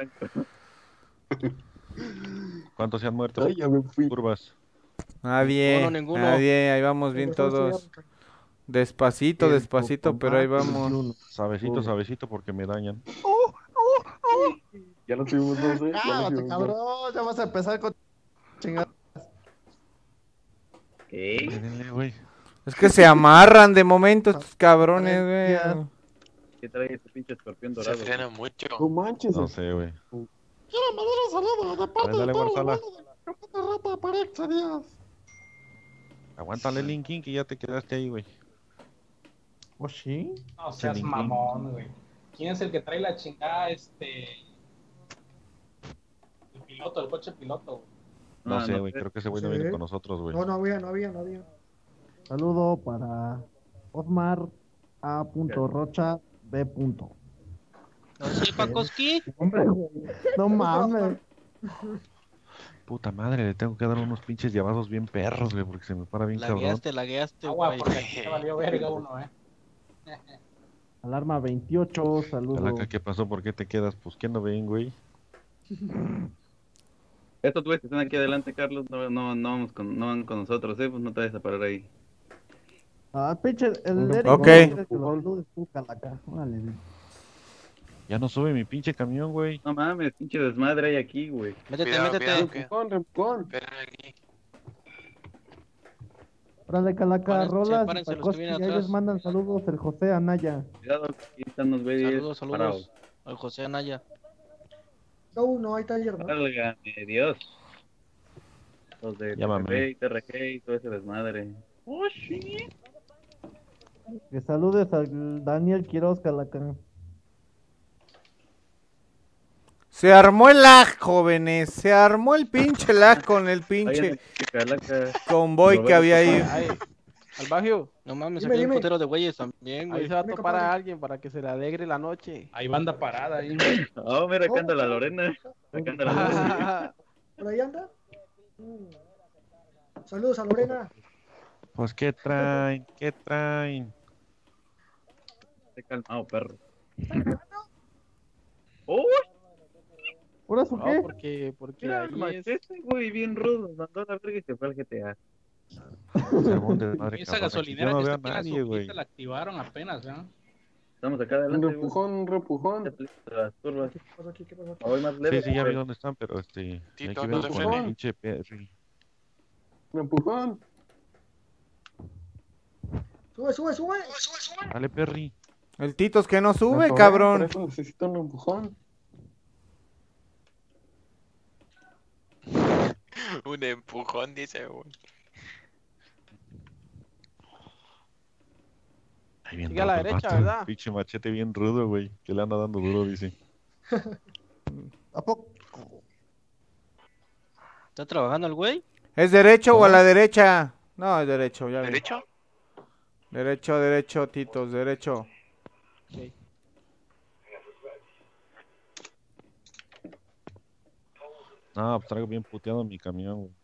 ¿Cuántos se han muerto? Ay, ya me fui. Curvas. Nadie, Ninguno. nadie, ahí vamos bien todos. Despacito, despacito, pero ahí vamos. Suavecito, porque me dañan. Ya lo tuvimos 12. Ya lo Cállate, tuvimos 12. cabrón. Ya vas a empezar con chingadas. ¿Qué? Denle, güey. Es que se amarran de momento estos cabrones, güey. ¿Qué trae ese pinche escorpión Se dorado? frena mucho. No manches. No sé, güey. Quiero mandar un saludo de parte Dale, de todos Guarzala. los buenos de la carpeta rata para Exadias. Aguántale, Linkin, que ya te quedaste ahí, güey. ¿Oh, sí? No seas Chilín. mamón, güey. ¿Quién es el que trae la chingada, El piloto, el coche piloto, güey. No sé, no güey, sé. creo que ese güey no Sí. viene con nosotros, güey. No había. Saludo para Osmar A. Rocha B. ¿No sí, Pacoski? Hombre, güey. No mames. Puta madre, le tengo que dar unos pinches llavazos bien perros, güey, porque se me para bien cabrón. La guiaste, Agua, güey. porque aquí te valió verga uno, Alarma 28, saludos. Calaca, ¿qué pasó? ¿Por qué te quedas? Pues que no ven, güey. Estos güeyes que están aquí adelante, Carlos, no van con nosotros, pues no te vayas a parar ahí. Ah, pinche, el Eric. Ok. Que lo saludes tú, Calaca. Órale. Ya no sube mi pinche camión, güey. No mames, pinche desmadre hay aquí, güey. Métete, Cuidado, métete. cuidado, cuidado. Empujón. Esperen aquí. Órale, Calaca, Párense, rolas. párense los que Pacoski, vienen ahí atrás. les mandan saludos el José Anaya. Cuidado, aquí están los güeyes Saludos parados. al José Anaya. No hay taller, ¿no? Válgame Dios. Los de Llámame. TRG y todo ese desmadre. Oh, sí. Que saludes al Daniel Quiroz, Calaca. Se armó el lag, jóvenes. Se armó el pinche lag con el pinche convoy que había ahí. Ay, Albagio, No mames, Dime, aquí hay un dime. putero de güeyes también, ahí güey. se va a Dime, topar a compadre. alguien para que se le alegre la noche. Hay banda parada ahí. Oh, mira, acá anda la Lorena. Acá anda la Lorena. ¿Por ahí anda? Saludos a Lorena. Pues, ¿qué traen? ¿Qué traen? Esté calmado, perro. ¡Oh! ¿Por eso No, qué? porque Mira, el ahí es... machete, güey, bien rudo. Mandó a la verga y se fue al GTA. Se armó un desmadre, Esa cabrón. Aquí gasolinera yo no que veo está a aquí en la nadie, güey. Sofita la activaron apenas, ¿no? Estamos acá Un adelante. güey. repujón, un repujón. Las curvas. ¿Qué pasó aquí? ¿Qué pasó aquí? Me voy más leve. Sí, ya vi güey. dónde están, pero hay Tito, que no ver te con el frenes. pinche Perry. Un empujón. Sube. Dale, Perry. El Titos que no Me sube, atoré, Por cabrón. eso necesito un empujón. Un empujón, dice, güey. Ay, bien Sigue a la roto el derecha, vato, ¿verdad? Pinche machete bien rudo, güey. Que le anda dando duro, dice. ¿A poco? ¿Está trabajando el güey? ¿Es derecho o a ¿Cómo? la derecha? No, es derecho, ya vi. ¿Derecho? Derecho, Titos, derecho. No, pues traigo bien puteado mi camión, güey.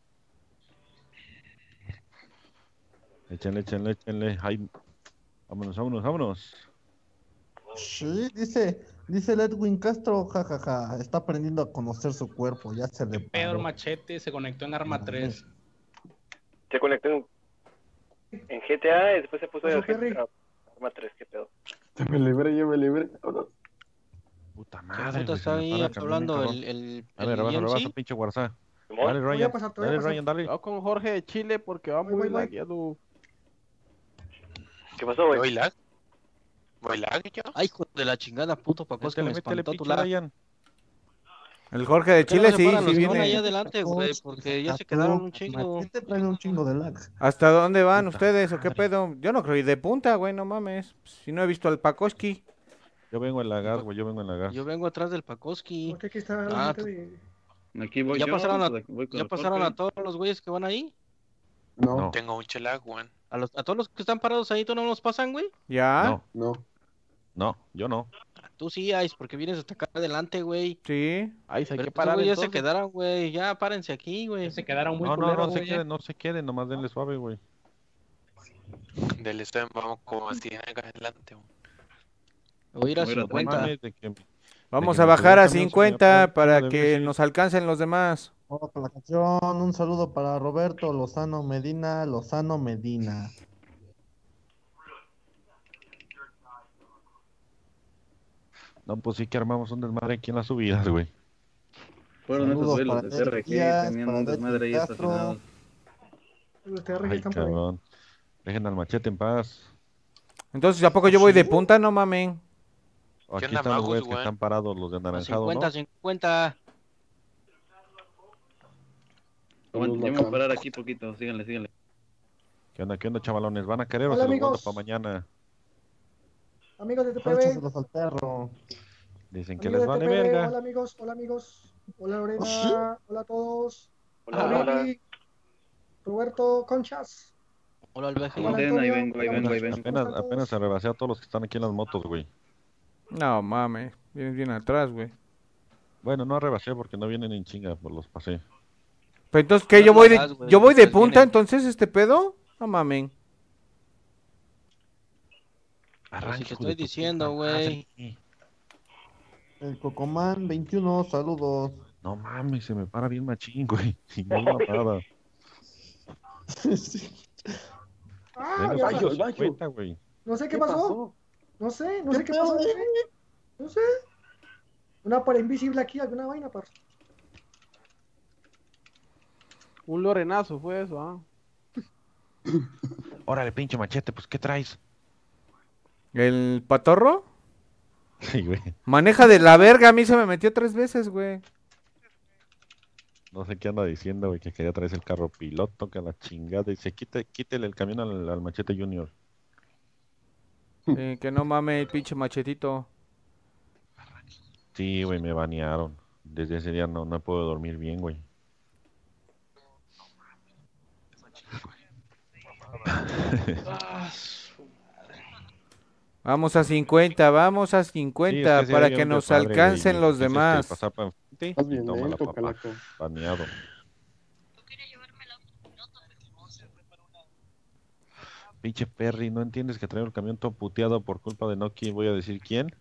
Échenle. Ay, vámonos. Sí, dice el Edwin Castro, jajaja, está aprendiendo a conocer su cuerpo, ya se le Pedro paró. Machete se conectó en Arma 3. Se conectó en GTA y después se puso Eso, en Perry. GTA Arma 3, qué pedo. Yo me libré. Ahora. Puta ¿Qué madre, puta güey, se está me ahí para el camión, hablando cabrón. el Dale, rebasa, DMC? pinche Warza. ¿Cómo? Dale, Te voy a Ryan. pasar, te voy a Dale, pasar. Ryan, dale. Cuidado con Jorge de Chile porque va Voy, muy voy. lagueado. ¿Qué pasó, güey? ¿Voy lag? ¿Voy lag yo? Ay, hijo de la chingada, puto Pacos, que me Métele, espantó tu pinche lag. Ryan. El Jorge de ¿Por qué no Chile se sí, paran sí los que van allá viene. adelante, güey? Porque ya se quedaron un chingo. Machete trae un chingo de lag. ¿Hasta dónde van Puta ustedes o qué madre. pedo? Yo no creo ir de punta, güey, no mames. Si no he visto al Pakoski. Yo vengo en la gas, güey, yo vengo en la gas. Yo vengo atrás del Pakoski. Porque aquí está la Ah, gente de... Aquí voy ¿Ya yo. pasaron a- pues, voy con ¿Ya el pasaron a Jorge. todos los güeyes que van ahí? No. Tengo mucho lag, weón. A todos los que están parados ahí, ¿tú no los pasan, güey? ¿Ya? No, yo no. Tú sí, Ice, porque vienes hasta acá adelante, güey. Sí. Ahí se hay Pero que estos parar güeyes ya se entonces. quedaron, güey. Ya, párense aquí, güey. Se quedaron muy No culeros, se güey. queden, no se queden, nomás denle suave, güey. Del estoy vamos como así acá adelante, weón. Voy a ir a Voy a ir a 50. Mames, de que- Vamos que a me bajar a subí al camión, 50 se me apagó para de que veces. nos alcancen los demás. Vamos con la canción, un saludo para Roberto Lozano Medina. No, pues sí que armamos un desmadre aquí en las subidas, güey. Fueron esos Saludos güeyes los de para CRG, Eric Díaz, tenían para un desmadre ahí Edwin Castro. estacionado. Los TRG Ay, están por ahí. cabrón. Dejen al machete en paz. Entonces, ¿a poco yo voy de punta? No mamen. O ¿Qué aquí onda, están los magos, güeyes que güey? están parados, los de A anaranjado, 50, ¿no? 50. Aguanta, yo me voy a parar aquí poquito, síganle. ¿Qué onda, chavalones? ¿Van a querer o Hola, se los guardo amigos. para mañana? Amigos de Échaselos TPB. al perro. Dicen que Amigos les de vale TPB. verga. Hola, amigos. Hola, amigos. Hola, Lorena. ¿Sí? Hola a todos. Hola. Vicky. Roberto Conchas. Hola, Alveje. Hola, Aguanten, ahí Antonio. vengo. Hola, muchachos. Apenas, ¿Cómo están apenas se todos? rebasé a todos los que están aquí en las motos, güey. No mames. Vienes bien atrás, güey. Bueno, no rebasé porque no vienen en chinga, pues los pasé. Pero entonces, ¿qué? No ¿Yo voy lo hagas, de, güey, yo voy de ustedes punta vienen. entonces este pedo? No mamen. Pero si te hijo estoy de tu diciendo, puta güey. madre. El Cocomán 21, saludos. No mames, se me para bien machín, güey. Y no es una parada. Ah, Venga, ya para pasó. los 50, güey. No sé qué pasó. No sé qué pasó. No sé. Una pared invisible aquí, alguna vaina, par. Un lorenazo fue eso, ¿ah? Órale, pinche machete, pues ¿qué traes? ¿El patorro? Sí, güey. Maneja de la verga, a mí se me metió 3 veces, güey. No sé qué anda diciendo, güey, que quería traer el carro piloto, que a la chingada. Dice, quítele el camión al machete junior. Que no mames, el pinche machetito. Sí, güey, me banearon. Desde ese día no puedo dormir bien, güey. Vamos a 50 Sí, para es que sí, que un nos desmadre, güey, alcancen y los quisiste demás. pasar pa' enfrente Estás y bien toma la lento, papá. calaco. Baneado. Pinche Perry, ¿no entiendes que traigo el camión todo puteado por culpa de Noki? Voy a decir quién.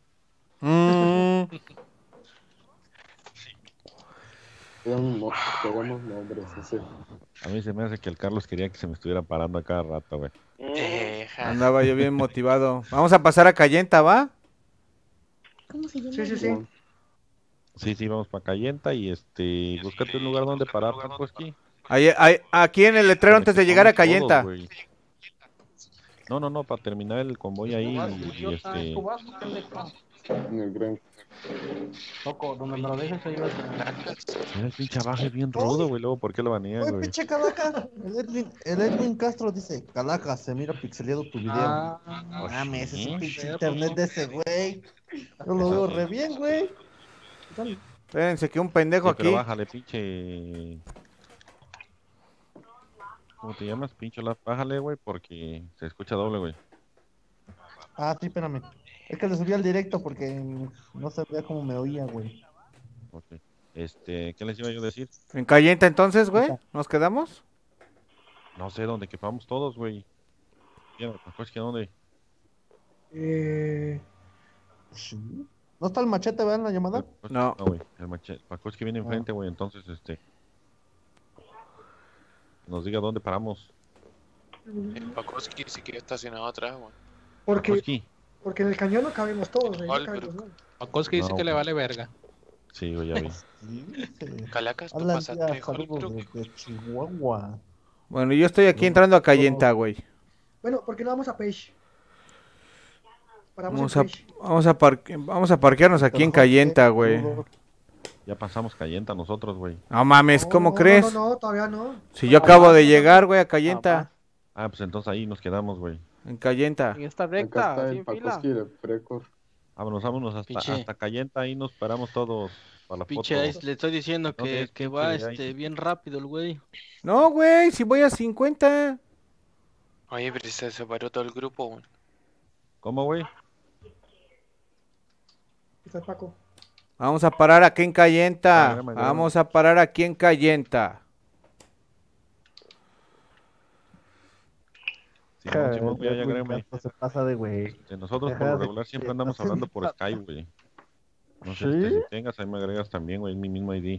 Queremos nombres, ese. A mí se me hace que el Carlos quería que se me estuviera parando a cada rato, güey. Andaba yo bien motivado. Vamos a pasar a Cayenta, ¿va? ¿Cómo se llama? Sí. Sí, vamos para Cayenta y búscate un lugar donde parar, Pacoski. Aquí en el letrero antes de llegar a Cayenta. No, para terminar el convoy ahí y Tu vaso, pendejo. En el gran. Loco, donde me lo dejes ahí vas a... Mira el pinche abajo es bien rudo, güey. Luego, ¿por qué lo banean, Oye, güey? pinche Calaca. El Edwin Castro dice: Calaca, se mira pixeleado tu video. Mames, ese pinche internet de ese güey. Yo lo veo re bien, güey. Espérense que un pendejo Sí, pero aquí. bájale, pinche. ¿Cómo te llamas? Pincho Lab. Bájale, güey, porque se escucha doble, güey. Ah, sí, espérame. Es que le subí al directo porque no sabía cómo me oía, güey. Ok. ¿Qué les iba yo a decir? ¿En Cayenta entonces, güey? ¿Nos quedamos? No sé dónde quepamos todos, güey. Mira, pues, ¿que dónde? Sí. ¿No está el machete, verdad, en la llamada? No. No, güey. El Pacoski viene enfrente, güey. Entonces, nos diga dónde paramos. El Pakoski sí que estacionado atrás, güey. Porque en el cañón no cabemos todos, güey. No cabemos, ¿no? Pakoski dice No, que le güey. vale verga. Sí, güey, ya vi. Calacas, tú Hablan pasaste ya, de saludos desde Chihuahua. Bueno, yo estoy aquí entrando a Cayenta, güey. Bueno, ¿por qué no vamos a Page? Paramos Vamos a parquearnos aquí en Cayenta, güey. Ya pasamos Cayenta nosotros, güey. No mames, ¿cómo crees? No, todavía no. Si yo acabo de llegar, güey, a Cayenta. Ah, pues entonces ahí nos quedamos, güey. En Cayenta. En esta Acá recta, está sin el fila. Pakoski de Precor. Vámonos hasta Cayenta, ahí nos paramos todos para la Pinche foto. Ice, le estoy diciendo ¿Dónde es, que va pinche Ice? bien rápido el güey. No, güey, si voy a 50. Oye, pero se separó todo el grupo, güey. ¿Cómo, güey? Está el Paco. Vamos a parar aquí en Cayenta. Agrégame. Vamos a parar aquí en Cayenta. Simón, Simón, güey, ya agrégame. Se pasa de güey. Nosotros por lo regular siempre andamos hablando por Skype, güey. No sé, ¿Sí? si tengas, ahí me agregas también, güey, es mi mismo ID.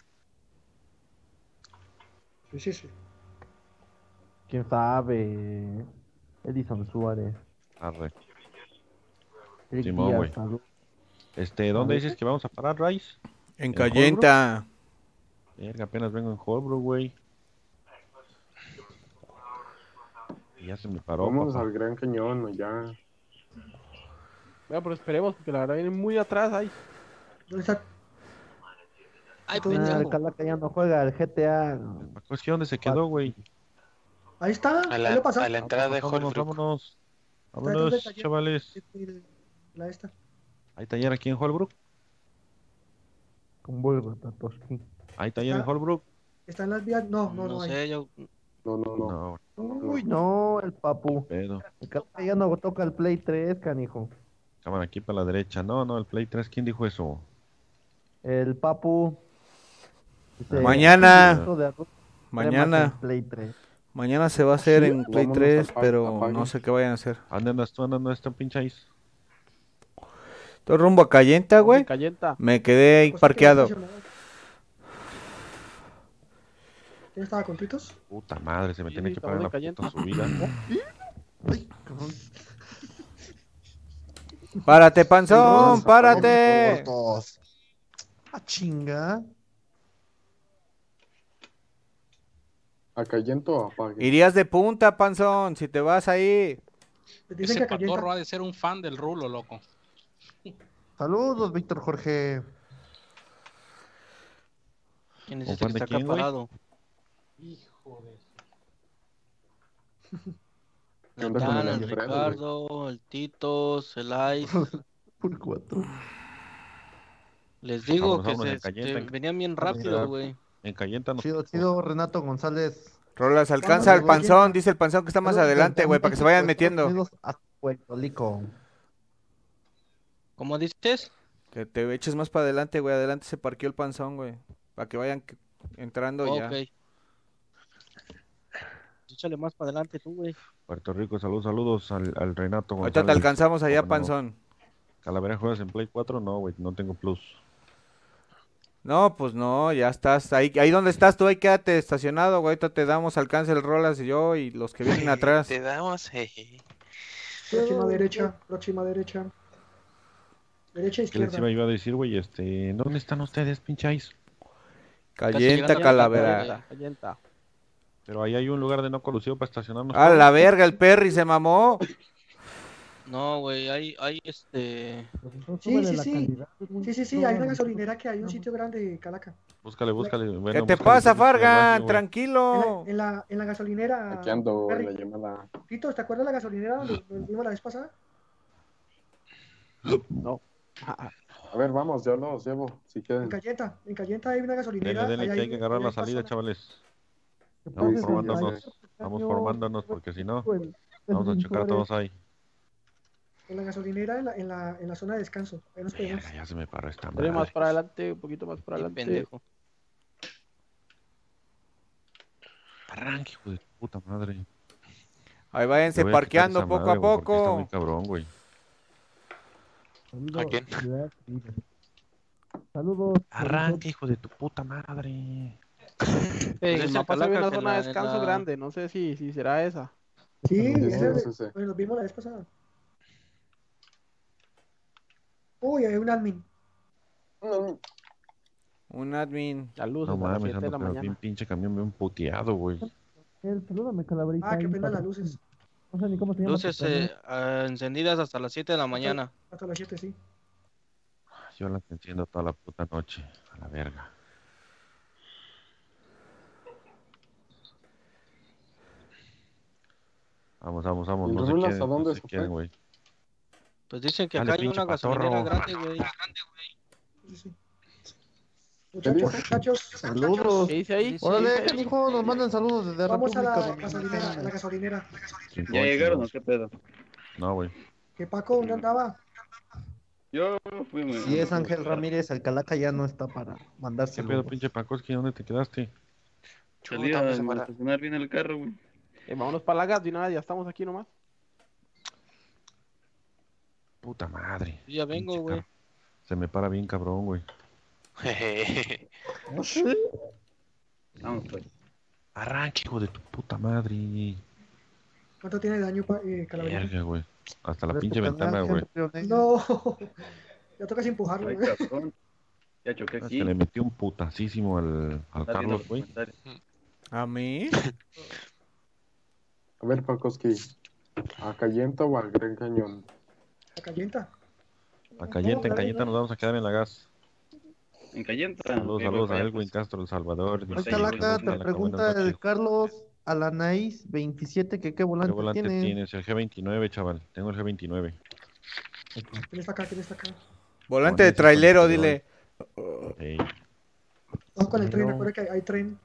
Sí. ¿Quién sabe? Edison Suárez. Arre. Eric Simón, Díaz, güey. salud. ¿Dónde dices que vamos a parar, Rice? En ¿En Cayenta. Verga, apenas vengo en Holbrook, güey. Y ya se me paró, Vamos papá. al Gran Cañón, ya. Bueno, pero esperemos, porque la verdad viene muy atrás ahí. ¿Dónde está? Ay, El pendejo. Calaca ya no juega el GTA. Pues, ¿qué dónde se quedó, güey? Ahí está. A Ahí lo pasa. la entrada de Vámonos, Holbrook. vámonos. Está detrás del Vámonos, taller. chavales. La esta. ¿Hay taller aquí en Holbrook? Con Volvo, Tatoski. ¿Hay taller en Está- Holbrook? ¿Está en las vías? No No hay. sé, yo. No. No, Uy, no, el papu. pedo. El Calaca ya no toca el Play 3, canijo. Cámara aquí para la derecha. No, el Play 3, ¿quién dijo eso? El papu. Dice, Mañana. "Kilo de arroz, Mañana. cremas en Play 3. Mañana se va a hacer en Play Vámonos 3, a pero Pague. no sé qué vayan a hacer. ¿Dónde andas tú? ¿Dónde está pinche Ice? Todo rumbo a Cayenta, Vamos güey. en Cayenta. Me quedé ahí Pues, parqueado. ¿quién estaba con Titos? Puta madre, se me Sí, tiene sí, que estamos pagar la en puta Cayenta. subida. Ay, cabrón. Párate, panzón, Todos, párate. todos. Ah, chinga. ¿A Cayento o a Pague? Irías de punta, panzón, si te vas ahí. Dicen Ese que Cayenta. patorro ha de ser un fan del rulo, loco. Saludos, Víctor Jorge. ¿Quién es ¿O ese fan que de está acá quién, güey? parado? Hijo de... ¿Qué onda con Natán, el el Alfredo, Ricardo, el Titos, el Ice. Por 4. Les digo Vámonos, que vámonos, en Cayenta. venían bien rápido, Ya. güey. En Cayenta nos... Chido, Renato González. Rolas, alcanza al Vamos, panzón, Cayenta. dice el panzón que está más Saludos adelante, desde güey, para que se vayan México, metiendo. Estados Unidos a Puerto Rico. ¿Cómo dices? Que te eches más para adelante, güey, adelante se parqueó el panzón, güey. Para que vayan entrando ya. Ok. Échale más para adelante tú, güey. Puerto Rico, saludos al Renato Ahorita te González. alcanzamos allá, ¿Cómo no? panzón. ¿Calavera juegas en Play 4? No, güey, no tengo plus. No, pues no, ya estás. Ahí donde estás tú, ahí quédate estacionado, güey. Ahorita te damos alcance el Rolas y yo y los que vienen atrás. Te damos, jeje. Próxima derecha. Derecha, ¿Qué les izquierda. iba a decir, güey? ¿Dónde están ustedes, pinche Ice? Cayenta, llegando ya, Calavera. Cayenta. Pero ahí hay un lugar de no colusión para estacionarnos. A todos. la verga, el Perry se mamó. No, güey, hay Sí, sí, sí. Sí, hay una gasolinera que hay un sitio grande, Calaca. Búscale. Bueno, ¿Qué te búscale pasa, el sitio del baño, Fargan? güey. Tranquilo. En la gasolinera. Aquí ando en Perry. la llamada. Tito, ¿te acuerdas de la gasolinera donde nos vimos la vez pasada? No. A ver, vamos, yo los llevo, si quieren. En Cayenta hay una gasolinera. Dele, ahí que hay que agarrar ahí la hay salida, personas. chavales. ¿Qué Vamos pasa, formándonos, güey? vamos formándonos porque si no, El vamos a chocar Vincore. todos ahí. En la gasolinera, en la zona de descanso. Ahí nos podemos. Verga, ya se me paró esta Dale más madre. para adelante, un poquito más para Qué adelante. pendejo. Arranque, hijo de tu puta madre. Ahí váyanse Le voy a quitar parqueando esa poco madre, a güey, porque está poco. muy cabrón, güey. ¿A quién? Saludos. Arranque, hijo de tu puta madre. En Pues el es mapa el se ve Calaca una que zona de en descanso la- grande, no sé si será esa. Sí, sí. pues nos vimos la vez pasada. Uy, hay un admin. Un admin. Las luces No a las mames, 7 de la ando pero bien mañana. pinche camión, bien puteado, güey. Salúdame, Calaverita. Ah, qué ahí, pena para- las luces. No sé ni cómo se llama. Luces tu canal. encendidas hasta las 7 de la mañana. Hasta las 7, sí. Yo las enciendo toda la puta noche, a la verga. Vamos, ¿Y no se Rulas quieren, a dónde no se se quieren, fue? güey. Pues dicen que Dale, acá hay pinche una gasolinera patorro. grande, güey. Sí, sí. dijo? Muchachos. Saludos. ¿Qué dice ahí? Órale, mijo, nos mandan saludos desde Vamos a la República gasolinera, Dominicana. Cinco ¿Ya ocho, llegaron ¿no? o qué pedo? No, güey. ¿Qué Paco? ¿Dónde andaba? Yo fui Si es Ángel Ramírez, el Calaca ya no está para mandar ¿Qué pedo, saludos. pinche Pacoski? ¿Dónde te quedaste? Salí Chuta, a me separa. estacionar bien el carro, güey. Vámonos para la gas de una vez, ya estamos aquí nomás. Puta madre. Yo ya vengo, Pinche güey. carro. Se me para bien cabrón, güey. Vamos, pues. Arranque, hijo de tu puta madre. ¿Cuánto tiene de daño, Calaverita? Verga, güey. Hasta la De tu pinche canal, ventana, güey. Henry O'Neill. No. Ya tocas empujarlo, Ay, güey. cabrón. Ya choqué Es aquí. que le metí un putasísimo al Está viendo Carlos, los güey. comentarios. ¿A mí? A ver, Pacoski. ¿A Cayenta o al Gran Cañón? La calienta. A Cayenta, en Cayenta nos vamos a quedar en la gas. En Cayenta. Saludos, Ok, saludos a pues, Elwin Castro, El Salvador. Ay, Dice, Calaca, saludos, te Calaca, pregunta buenas el noches. Carlos Alanaís 27 que qué ¿Qué volante, volante tiene. tienes? El G29, chaval. Tengo el G29. ¿Quién está acá? ¿Quién está acá? Volante de trailero, dile. Ey, Vamos con el tren, No. recuerda que hay tren.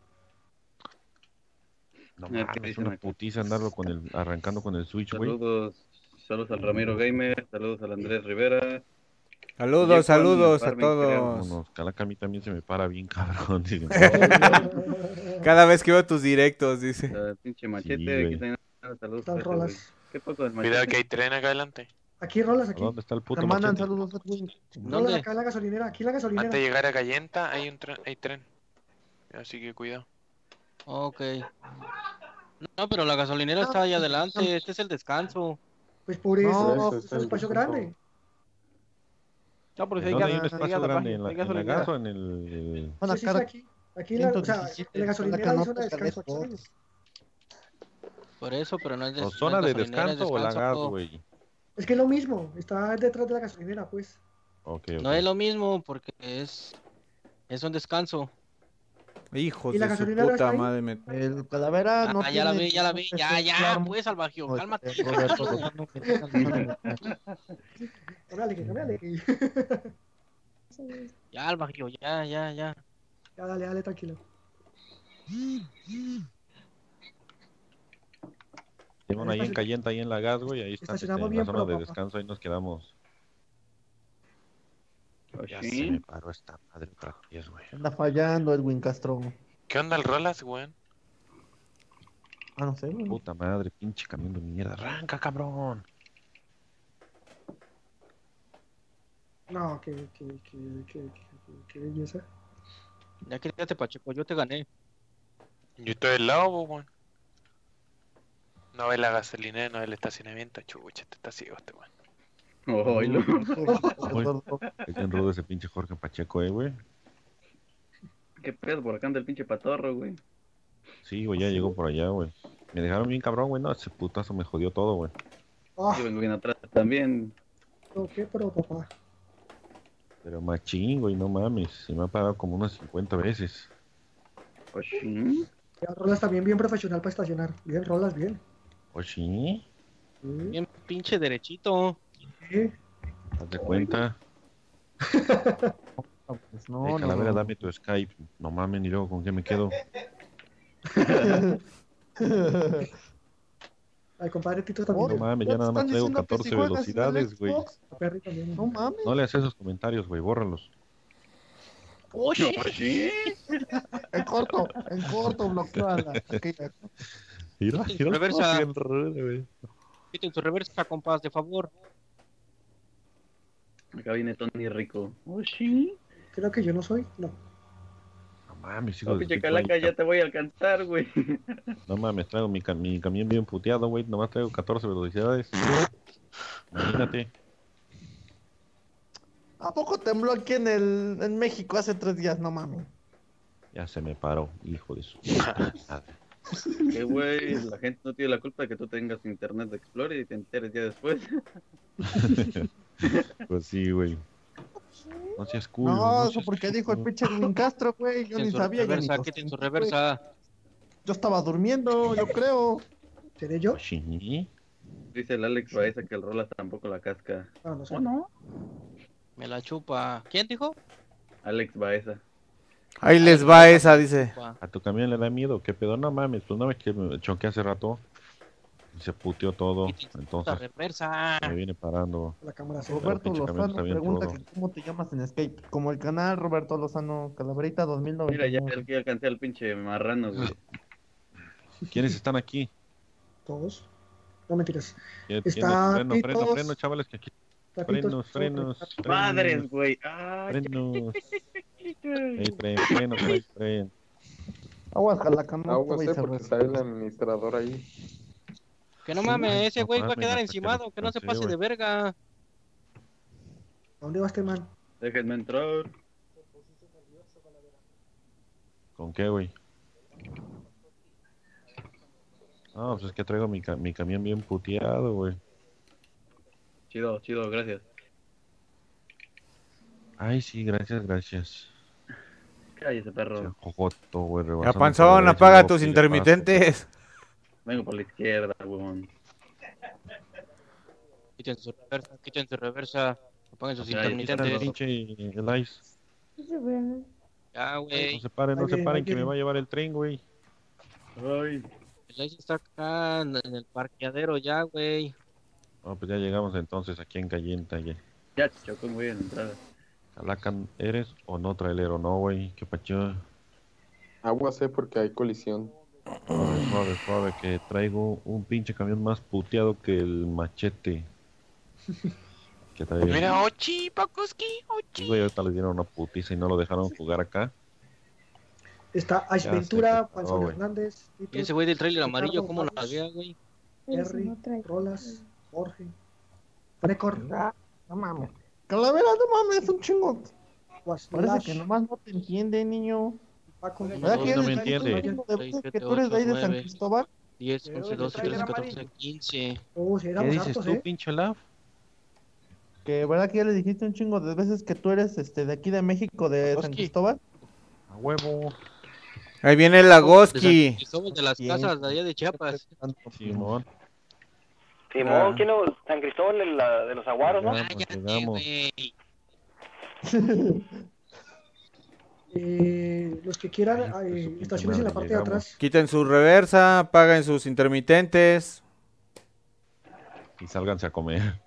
no A ver, ¿qué mames, dicen una aquí? putiza andarlo con el, arrancando con el Switch, güey. Saludos al Ramiro Gamer, saludos al Andrés Rivera. Saludos, Jeff Juan, saludos a Farming, creo. todos. Vámonos, Calaca a mí también se me para bien cabrón. Dice, Cada vez que veo tus directos, dice. El pinche machete, Sí, güey. aquí también saludos. Están a ese, rolas. güey. ¿Qué poco del Cuidado machete? que hay tren acá adelante. Aquí, rolas, aquí. ¿Dónde está el puto Te mandan machete? saludos, Edwin. Rolas ¿Dónde? acá en la gasolinera. Aquí en la gasolinera. Antes de llegar a Cayenta hay hay tren. Así que cuidado. Ok. No, pero la gasolinera está ahí adelante. Este es el descanso. Pues por eso, No, es un espacio grande. No, pero si ¿En hay dónde hay gas, un hay espacio gas grande? abajo, ¿En la, hay en la gasolinera. gas o en el...? Van a Sí, sí, cara- aquí. Aquí en la, o sea, 117, en la gasolinera Calaca, hay no zona de te descanso. sales Aquí. Por eso, pero no es ¿O no zona es de gasolinera, es descanso o la descanso. gas, güey? Es que es lo mismo. Está detrás de la gasolinera, pues. Ok, No es lo mismo porque es un descanso. Hijos ¿Y la de su gasolinera está puta ahí? madre. El Calavera no Ya la tiene- vi, ya la vi. no Ya, sé, ya, claro. pues, Salvagio, No, cálmate. Roberto, Órale, que órale. Ya, Salvagio, ya. Ya, dale, tranquilo. Tengo una ahí en Cayenta, ahí en la gas, güey. Ahí está Estacionamos en bien, la zona de pero, papá. descanso, ahí nos quedamos. Ya se ¿Sí? me paró esta madre otra vez, güey. Anda fallando Edwin Castro. ¿Qué onda el Rolas, güey? Ah, no sé, güey. Puta madre, pinche camión de mierda. Arranca, cabrón. No, qué belleza. Ya quédate, Pacheco, yo te gané. Yo estoy del lado, güey. No ve la gasolinera, no ve el estacionamiento. Chucha, te está ciego este güey. Oílo. Es bien rudo ese pinche Jorge Pacheco, güey. ¿Qué pedo por acá anda el pinche patorro, güey? Sí, güey, ya llegó por allá, güey. Me dejaron bien cabrón, güey. No, ese putazo me jodió todo, güey. Yo vengo bien atrás también. ¿Qué, pero papá? Pero machín, güey, no mames. Se me ha parado como unas 50 veces. ¿Oh, sí? Ya, Rolas también bien profesional para estacionar. Bien, Rolas, bien. ¿O sí? Bien pinche derechito. Sí. Haz de cuenta. Pues no, Calavera, no. dame tu Skype. No mames, ni luego con qué me quedo. Ay, compadre Tito No también. mames, ya nada más traigo 14 velocidades, güey. Perry también. No mames. No leas esos comentarios, güey, bórralos. ¡Oh, No, sí. En corto, bloqueala. Aquella. Mira, Quiten su reversa. bien rudo, güey. Quiten su reversa, compas, de favor. Acá viene Tony Rico. ¿Oh, sí? Creo que yo no soy. No. No mames, hijo No, de pinche su calaca, ya te voy a alcanzar, güey. No mames, traigo mi camión bien puteado, güey. Nomás traigo 14 velocidades. Imagínate. ¿A poco tembló aquí en México hace 3 días? No mames. Ya se me paró, hijo de su puta madre. Que güey, la gente no tiene la culpa de que tú tengas Internet Explorer y te enteres ya después. Pues sí, güey. No seas culo. No, eso seas porque dijo el culo. pinche Edwin Castro, güey. Yo ni Quiten su sabía. Ya ni reversa, lo quiten su sentí, reversa. güey. Yo estaba durmiendo, yo creo. ¿Seré yo? Sí. Dice el Alex Baeza que el Rolas tampoco la casca. Ah, no sé. ¿O no? Me la chupa. ¿Quién dijo? Alex Baeza. Ahí les va esa, dice. ¿A tu camión le da miedo? ¿Qué pedo? No mames, pues no ves que me choqué hace rato. Y se puteó todo. La Entonces reversa. me viene parando. La cámara se Roberto pinche camión Lozano está bien pregunta rudo. que cómo te llamas en Skype. Como el canal Roberto Lozano, Calaverita Mira, 2099. ya el que alcancé al pinche marrano, güey. ¿Quiénes están aquí? Todos. No mentiras. ¿Quién- Está Freno, Titos. freno, chavales, que aquí. Tapitos, Frenos. Madres, güey. Ay, Frenos. Ey, tren. Aguas, Jalaca, no te Aguas, vayas a porque ver. está el administrador ahí. Que no mames, ese no güey va a mames, quedar hasta que encimado, lo que no se cansé, pase de güey. verga. ¿A dónde va este man? déjenme entrar. ¿Con qué, güey? No, pues es que traigo mi camión bien puteado, güey. Chido, gracias. Ay, sí, gracias. Cállese, perro. Che, jojoto, güey, Ya, rebasando por panzón, la derecha, apaga luego tus pide intermitentes. Vengo por la izquierda, weón. Quiten su reversa, quiten su reversa. Apaguen sus Ay, paso. Quítale el intermitentes. pinche el ice. Ya, güey. No se paren, Ahí viene, que me va a llevar el tren, güey. Ay. El ice está acá en el parqueadero ya, güey. No, pues ya llegamos entonces aquí en Cayenta, ya. Ya, chocó muy bien la entrada. Calacan, ¿eres o no trailero? No, güey, qué pacho. Aguas, porque hay colisión. Suave, que traigo un pinche camión más puteado que el machete. Que trae. Mira, Ochi, Pakoski, Sí, güey, ahorita le dieron una putiza y no lo dejaron jugar acá. Está Ice Ya Ventura, sé, Panzón güey. Hernández, Titos, Y ese güey del trailer amarillo, Ricardo, ¿cómo lo Carlos, laguea, güey? Terry, Rolas, Jorge, Record, Ah, no mames. Calavera, no mames, un chingo. Parece Guasmelash, que nomás no te entiende, niño. Paco, ¿Verdad que no eres me de- entiende. un chingo de Seis, veces siete, que tú eres de ahí de ocho, San nueve. Cristóbal? 10, 11, 12, 13, 14, 15. Oh, sí, ¿Qué éramos dices hartos, tú, ¿eh? pinche Laf? Que verdad que ya le dijiste un chingo de veces que tú eres de aquí de México, de San Oski. Cristóbal. A huevo. Ahí viene el Lagoski. Somos de las casas de allá de Chiapas. Simón. Simón, ¿quién no? San Cristóbal de los Aguaros, ¿no? Llegamos. Los que quieran, estaciones en la parte de atrás. Quiten su reversa, apaguen sus intermitentes. Y sálganse a comer.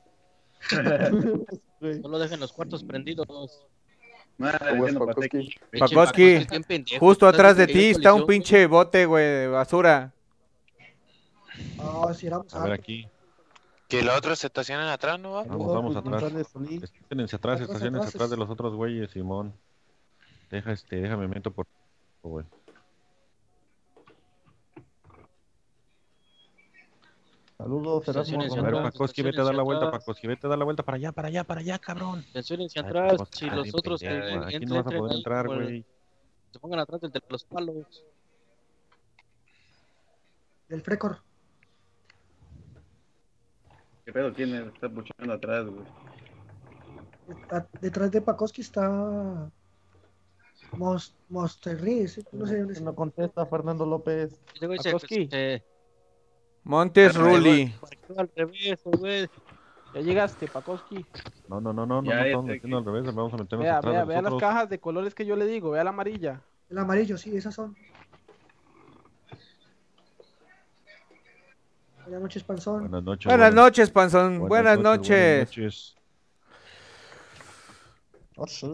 Solo dejen los cuartos prendidos. Madre, Aguas, ya no pasé Pakoski. aquí. Pakoski, es bien pendejo, justo ¿sabes atrás de que ti hay está un colisión? pinche bote, güey, de basura. Ah, sí, éramos A ver hartos. aquí. Que los otros se estacionan atrás, ¿no? Va? Vamos atrás. González Solís. Esténse atrás, Atrás, estaciones atrás. atrás de los otros güeyes, Simón. Déjame meto por güey. Saludos, Erasmo Estaciones A Romero. ver, atrás, Pakoski, vete a dar la vuelta, atrás. Pakoski, vete a dar la vuelta para allá, cabrón. Atenciónense Ay, atrás, Pakoski, si estás los bien otros que pendejo, aquí entren, no vas a poder ahí entrar, por el- güey. se pongan atrás del de los palos. del Frecor. ¿Qué pedo? ¿Quién está puchando atrás, güey? Detrás de Pakoski está Monterrey, no sé dónde No contesta Fernando López. Pakoski. Montes Ruli. Al revés, güey. Ya llegaste, Pakoski. No Ya, estamos este metiendo al revés, vamos a meternos Vea, atrás vea, de vea las nosotros. cajas de colores que yo le digo, vea la amarilla. El amarillo, sí, esas son. Buenas noches, Panzón. Buenas noches. Buenas noches, Panzón. Buenas noches. Buenas noches. ¿Oh, sí?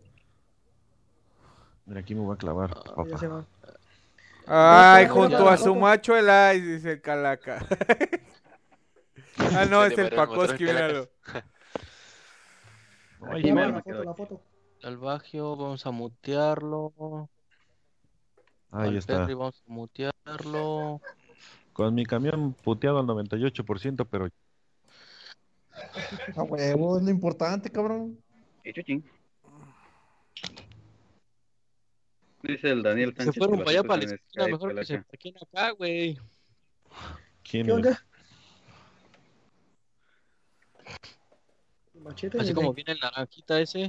Mira, aquí me voy a clavar, Ya se papá. va. Ay, No, junto a su macho el ay, dice el Calaca. Ah, no, Se es le el paró el motor Pakoski, en Calaca. míralo. Ay, Aquí Ya, mero la me foto, quedo. la foto. Salvagio, vamos a mutearlo. ahí Al está. Perry vamos a mutearlo. Con mi camión puteado al 98%, pero A huevo, es lo importante, cabrón. Y chuchín. Dice el Daniel Se Sánchez. fueron que para allá, lo para la escuchan en esquina, Skype, mejor que se Calaca. parquen acá, güey. ¿quién ¿Qué es? onda? Machete. Así desde como ahí. viene el naranjita ese.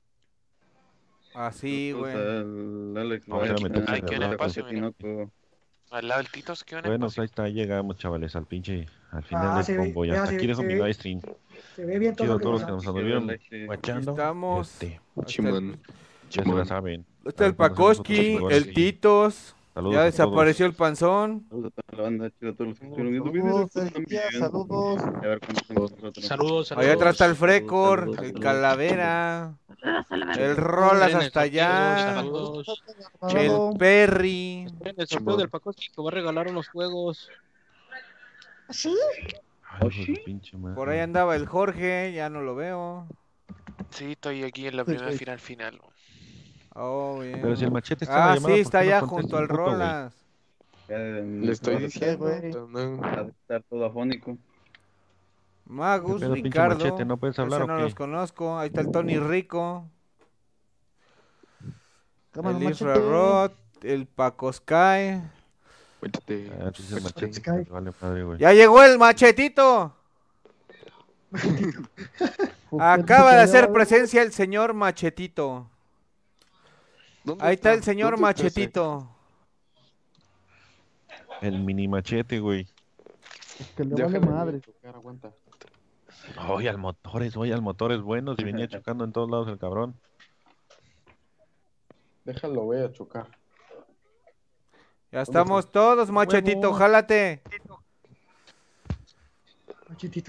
Así, Pues, güey. el Alex Vamos a Baez, meternos Ay, en qué el buen barco. espacio, mira. Tinoco. Al lado del Titos, qué buen Bueno, espacio. ahí está, llegamos, chavales, al final se del ve, convoy. vea, Hasta se aquí ve, dejo se mi ve. live stream. Se ve bien todo Chido lo a que todos los que pasamos. nos anduvieron Aquí guachando. estamos. Chimón. Ya se la saben. Está el A ver cuándo hacemos otro Pakoski, chingones el y Titos. saludos Ya a desapareció todos. el Panzón. Saludos a toda la banda, chido a todos los que estuvieron viendo videos Saludos, también. saludos. A ver cuándo hacemos nosotros. Saludos, Allá atrás está el Saludos, Frecor, saludos, el saludos. Calavera, el Rolas Esperen el hasta allá, Saludos. el Perry. Esperen el sorteo del Pakoski que va a regalar unos juegos. Ay, hijo de su pinche madre. Por ahí andaba el Jorge, ya no lo veo. Sí, estoy aquí en la primera final. Oh, bien. Pero si el machete está en la Ah, llamada, sí, ¿por está qué no allá contesta junto el al puto, güey? Rolas. Le estoy diciendo, Va a estar todo afónico. Magus, ¿Qué pedo, pinche Ricardo. Machete? ¿No puedes hablar Ese o no qué? los conozco. Ahí está el Tony Rico, Cámara, el machete. Infrarod, el Pacosky. Ah, sí, es el machete. Sky. Vale, madre, güey. Ya llegó el machetito. Acaba de hacer presencia el señor Machetito. Ahí está el señor Machetito. El mini machete, güey. Que le vale madre. Oye, al motores buenos y venía chocando en todos lados el cabrón. Déjalo, voy a chocar. Ya estamos todos, Machetito, jálate. Machetito.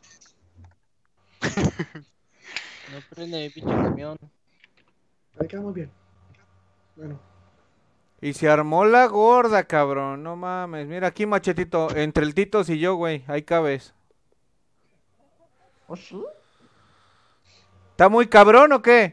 No prende mi pinche camión. Ahí quedamos bien. Bueno. Y se armó la gorda, cabrón. No mames. Mira aquí, Machetito. Entre el Titos y yo, güey. Ahí cabes. ¿Oh, sí? ¿Está muy cabrón o qué?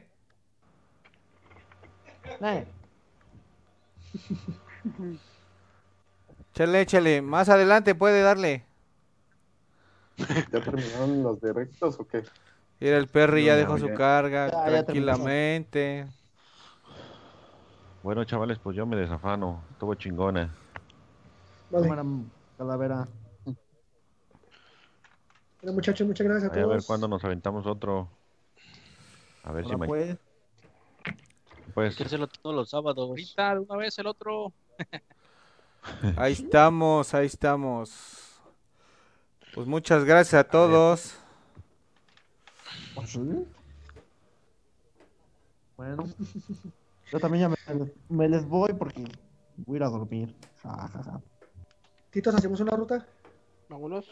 Échale, échale. Más adelante puede darle. ¿Ya terminaron los directos o qué? Mira, el Perry ya No, dejó su ya. carga Ya tranquilamente. Bueno, chavales, pues yo me desafano. Estuvo chingona. Vale. Cámara, Calavera. Bueno, muchachos, muchas gracias a Ahí a ver todos. cuándo nos aventamos otro. A ver si Ahora mañana. pues. Hay que hacerlo todos los sábados. Ahorita, de una vez el otro. Ahí estamos, ahí estamos. Pues muchas gracias a todos. ¿Oh, sí? Bueno. Yo también ya me les voy porque voy a ir a dormir. Ja, ja, ja. Titos, ¿hacemos una ruta? Vámonos.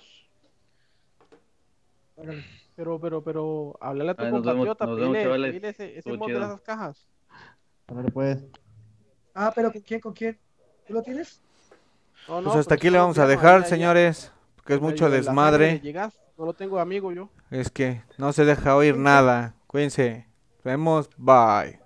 Hágale. Pero, háblale a tu Ay, nos vemos, compatriota, nos vemos, pídele, chavales. pídele ese Estuvo mod de chido. esas cajas. A ver, pues. Ah, pero ¿con quién? ¿Con quién? ¿Tú lo tienes? No, Pues no, hasta pero aquí le vamos a colombiano, dejar, allá, señores. Porque es allá, mucho medio de la sangre desmadre. le llegas, no lo tengo de amigo yo. Es que no se deja oír nada. Cuídense. Nos vemos. Bye.